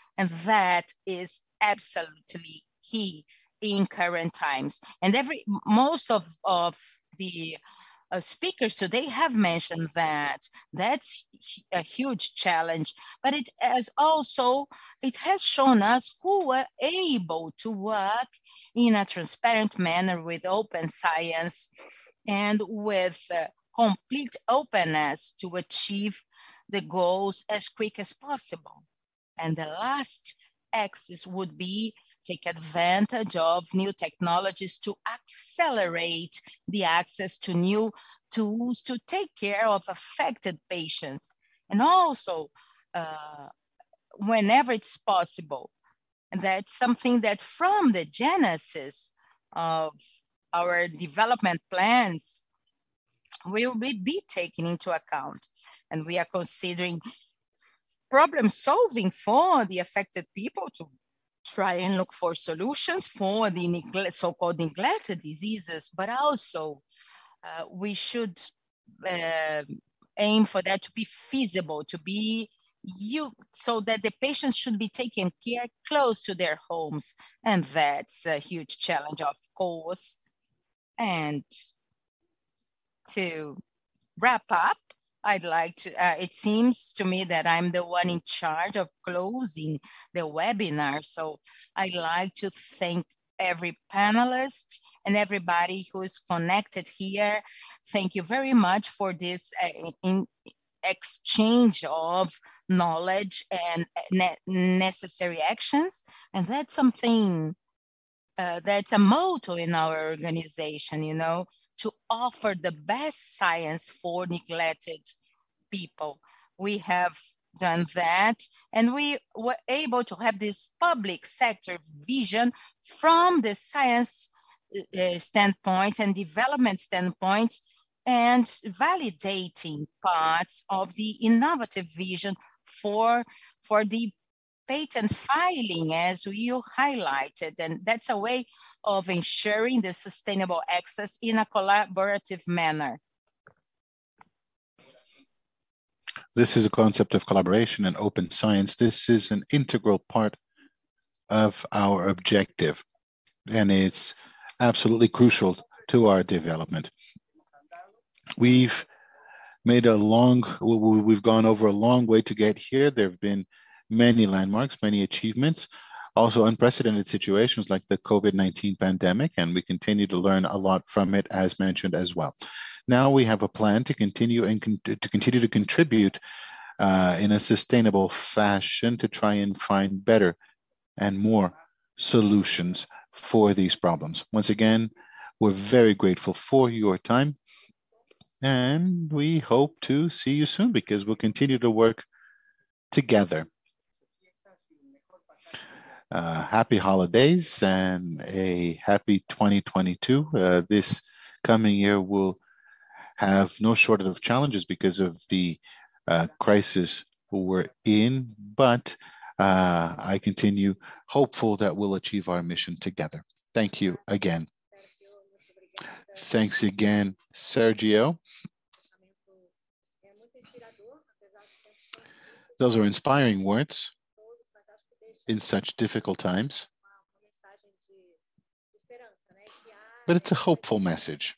Speaker 1: And that is absolutely key in current times. And every most of, of the uh, speakers today have mentioned that that's a huge challenge, but it has also, it has shown us who were able to work in a transparent manner with open science and with uh, complete openness to achieve the goals as quick as possible. And the last axis would be take advantage of new technologies to accelerate the access to new tools to take care of affected patients. And also, uh, whenever it's possible, and that's something that from the genesis of our development plans will be, be taken into account. And we are considering problem solving for the affected people to try and look for solutions for the neglect, so-called neglected diseases, but also uh, we should uh, aim for that to be feasible, to be you, so that the patients should be taken care close to their homes. And that's a huge challenge, of course. And to wrap up, I'd like to, uh, it seems to me that I'm the one in charge of closing the webinar. So I'd like to thank every panelist and everybody who is connected here. Thank you very much for this uh, in exchange of knowledge and ne necessary actions. And that's something uh, that's a motto in our organization, you know, to offer the best science for neglected people. We have done that, and we were able to have this public sector vision from the science uh, standpoint and development standpoint, and validating parts of the innovative vision for, for the patent filing, as you highlighted. And that's a way of ensuring the sustainable access in a collaborative manner.
Speaker 2: This is a concept of collaboration and open science. This is an integral part of our objective, and it's absolutely crucial to our development. We've made a long, we've gone over a long way to get here. There have been many landmarks, many achievements, also unprecedented situations like the COVID nineteen pandemic, and we continue to learn a lot from it, as mentioned as well. Now we have a plan to continue and con to continue to contribute uh, in a sustainable fashion to try and find better and more solutions for these problems. Once again, we're very grateful for your time, and we hope to see you soon because we'll continue to work together. Uh, happy holidays and a happy twenty twenty-two. Uh, this coming year will have no shortage of challenges because of the uh, crisis we're in, but uh, I continue hopeful that we'll achieve our mission together. Thank you again. Thanks again, Sergio. Those are inspiring words in such difficult times, but it's a hopeful message.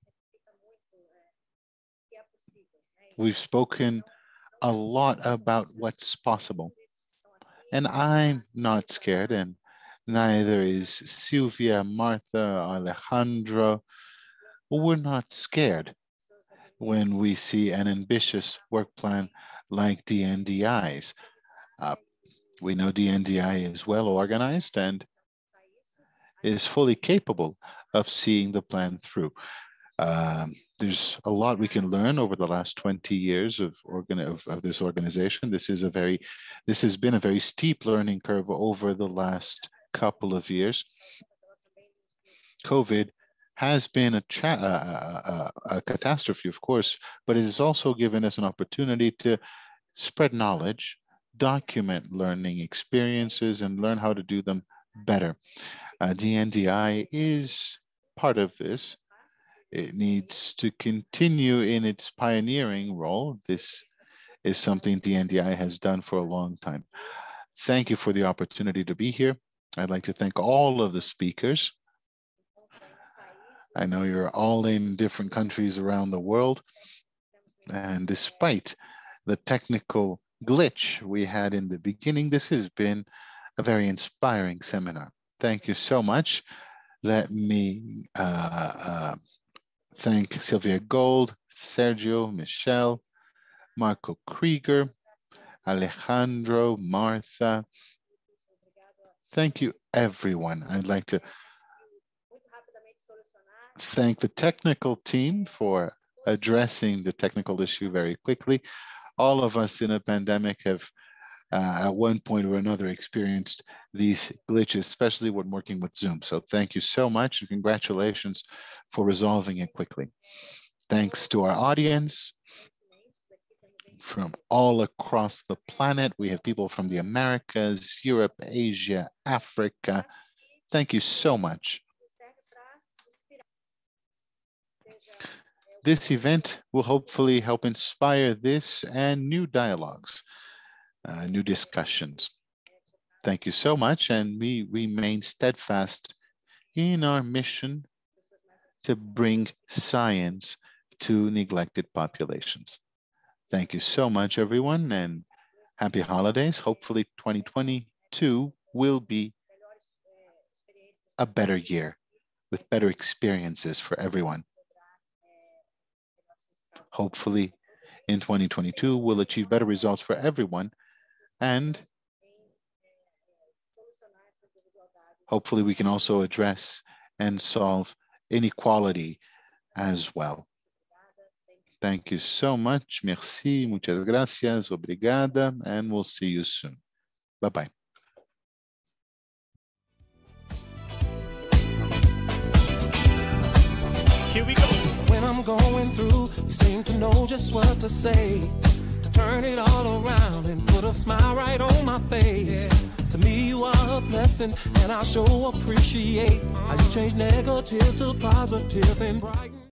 Speaker 2: We've spoken a lot about what's possible, and I'm not scared, and neither is Silvia, Martha, Alejandro. We're not scared when we see an ambitious work plan like D N D I's. Uh, we know D N D I is well organized and is fully capable of seeing the plan through. Um, there's a lot we can learn over the last twenty years of, organ of, of this organization. This is a very, this has been a very steep learning curve over the last couple of years. COVID has been a, cha a, a, a catastrophe, of course, but it has also given us an opportunity to spread knowledge, document learning experiences, and learn how to do them better. Uh, D N D I is part of this. It needs to continue in its pioneering role. This is something D N D I has done for a long time. thank you for the opportunity to be here. I'd like to thank all of the speakers. I know you're all in different countries around the world, and despite the technical glitch we had in the beginning, this has been a very inspiring seminar. Thank you so much. Let me uh, uh, thank Silvia Gold, Sergio, Michel, Marco Krieger, Alejandro, Martha. Thank you, everyone. I'd like to thank the technical team for addressing the technical issue very quickly. All of us in a pandemic have uh, at one point or another experienced these glitches, especially when working with Zoom. So thank you so much and congratulations for resolving it quickly. Thanks to our audience from all across the planet. We have people from the Americas, Europe, Asia, Africa. Thank you so much. This event will hopefully help inspire this and new dialogues, uh, new discussions. Thank you so much, and we remain steadfast in our mission to bring science to neglected populations. Thank you so much, everyone, and happy holidays. Hopefully twenty twenty-two will be a better year with better experiences for everyone. Hopefully in twenty twenty-two, we'll achieve better results for everyone, and hopefully we can also address and solve inequality as well. Thank you so much. Merci, muchas gracias, obrigada, and we'll see you soon. Bye-bye.
Speaker 3: Here we go. When I'm going through, you seem to know just what to say, to turn it all around and put a smile right on my face. Yeah. To me, you are a blessing, and I sure appreciate how you change negative to positive and bright.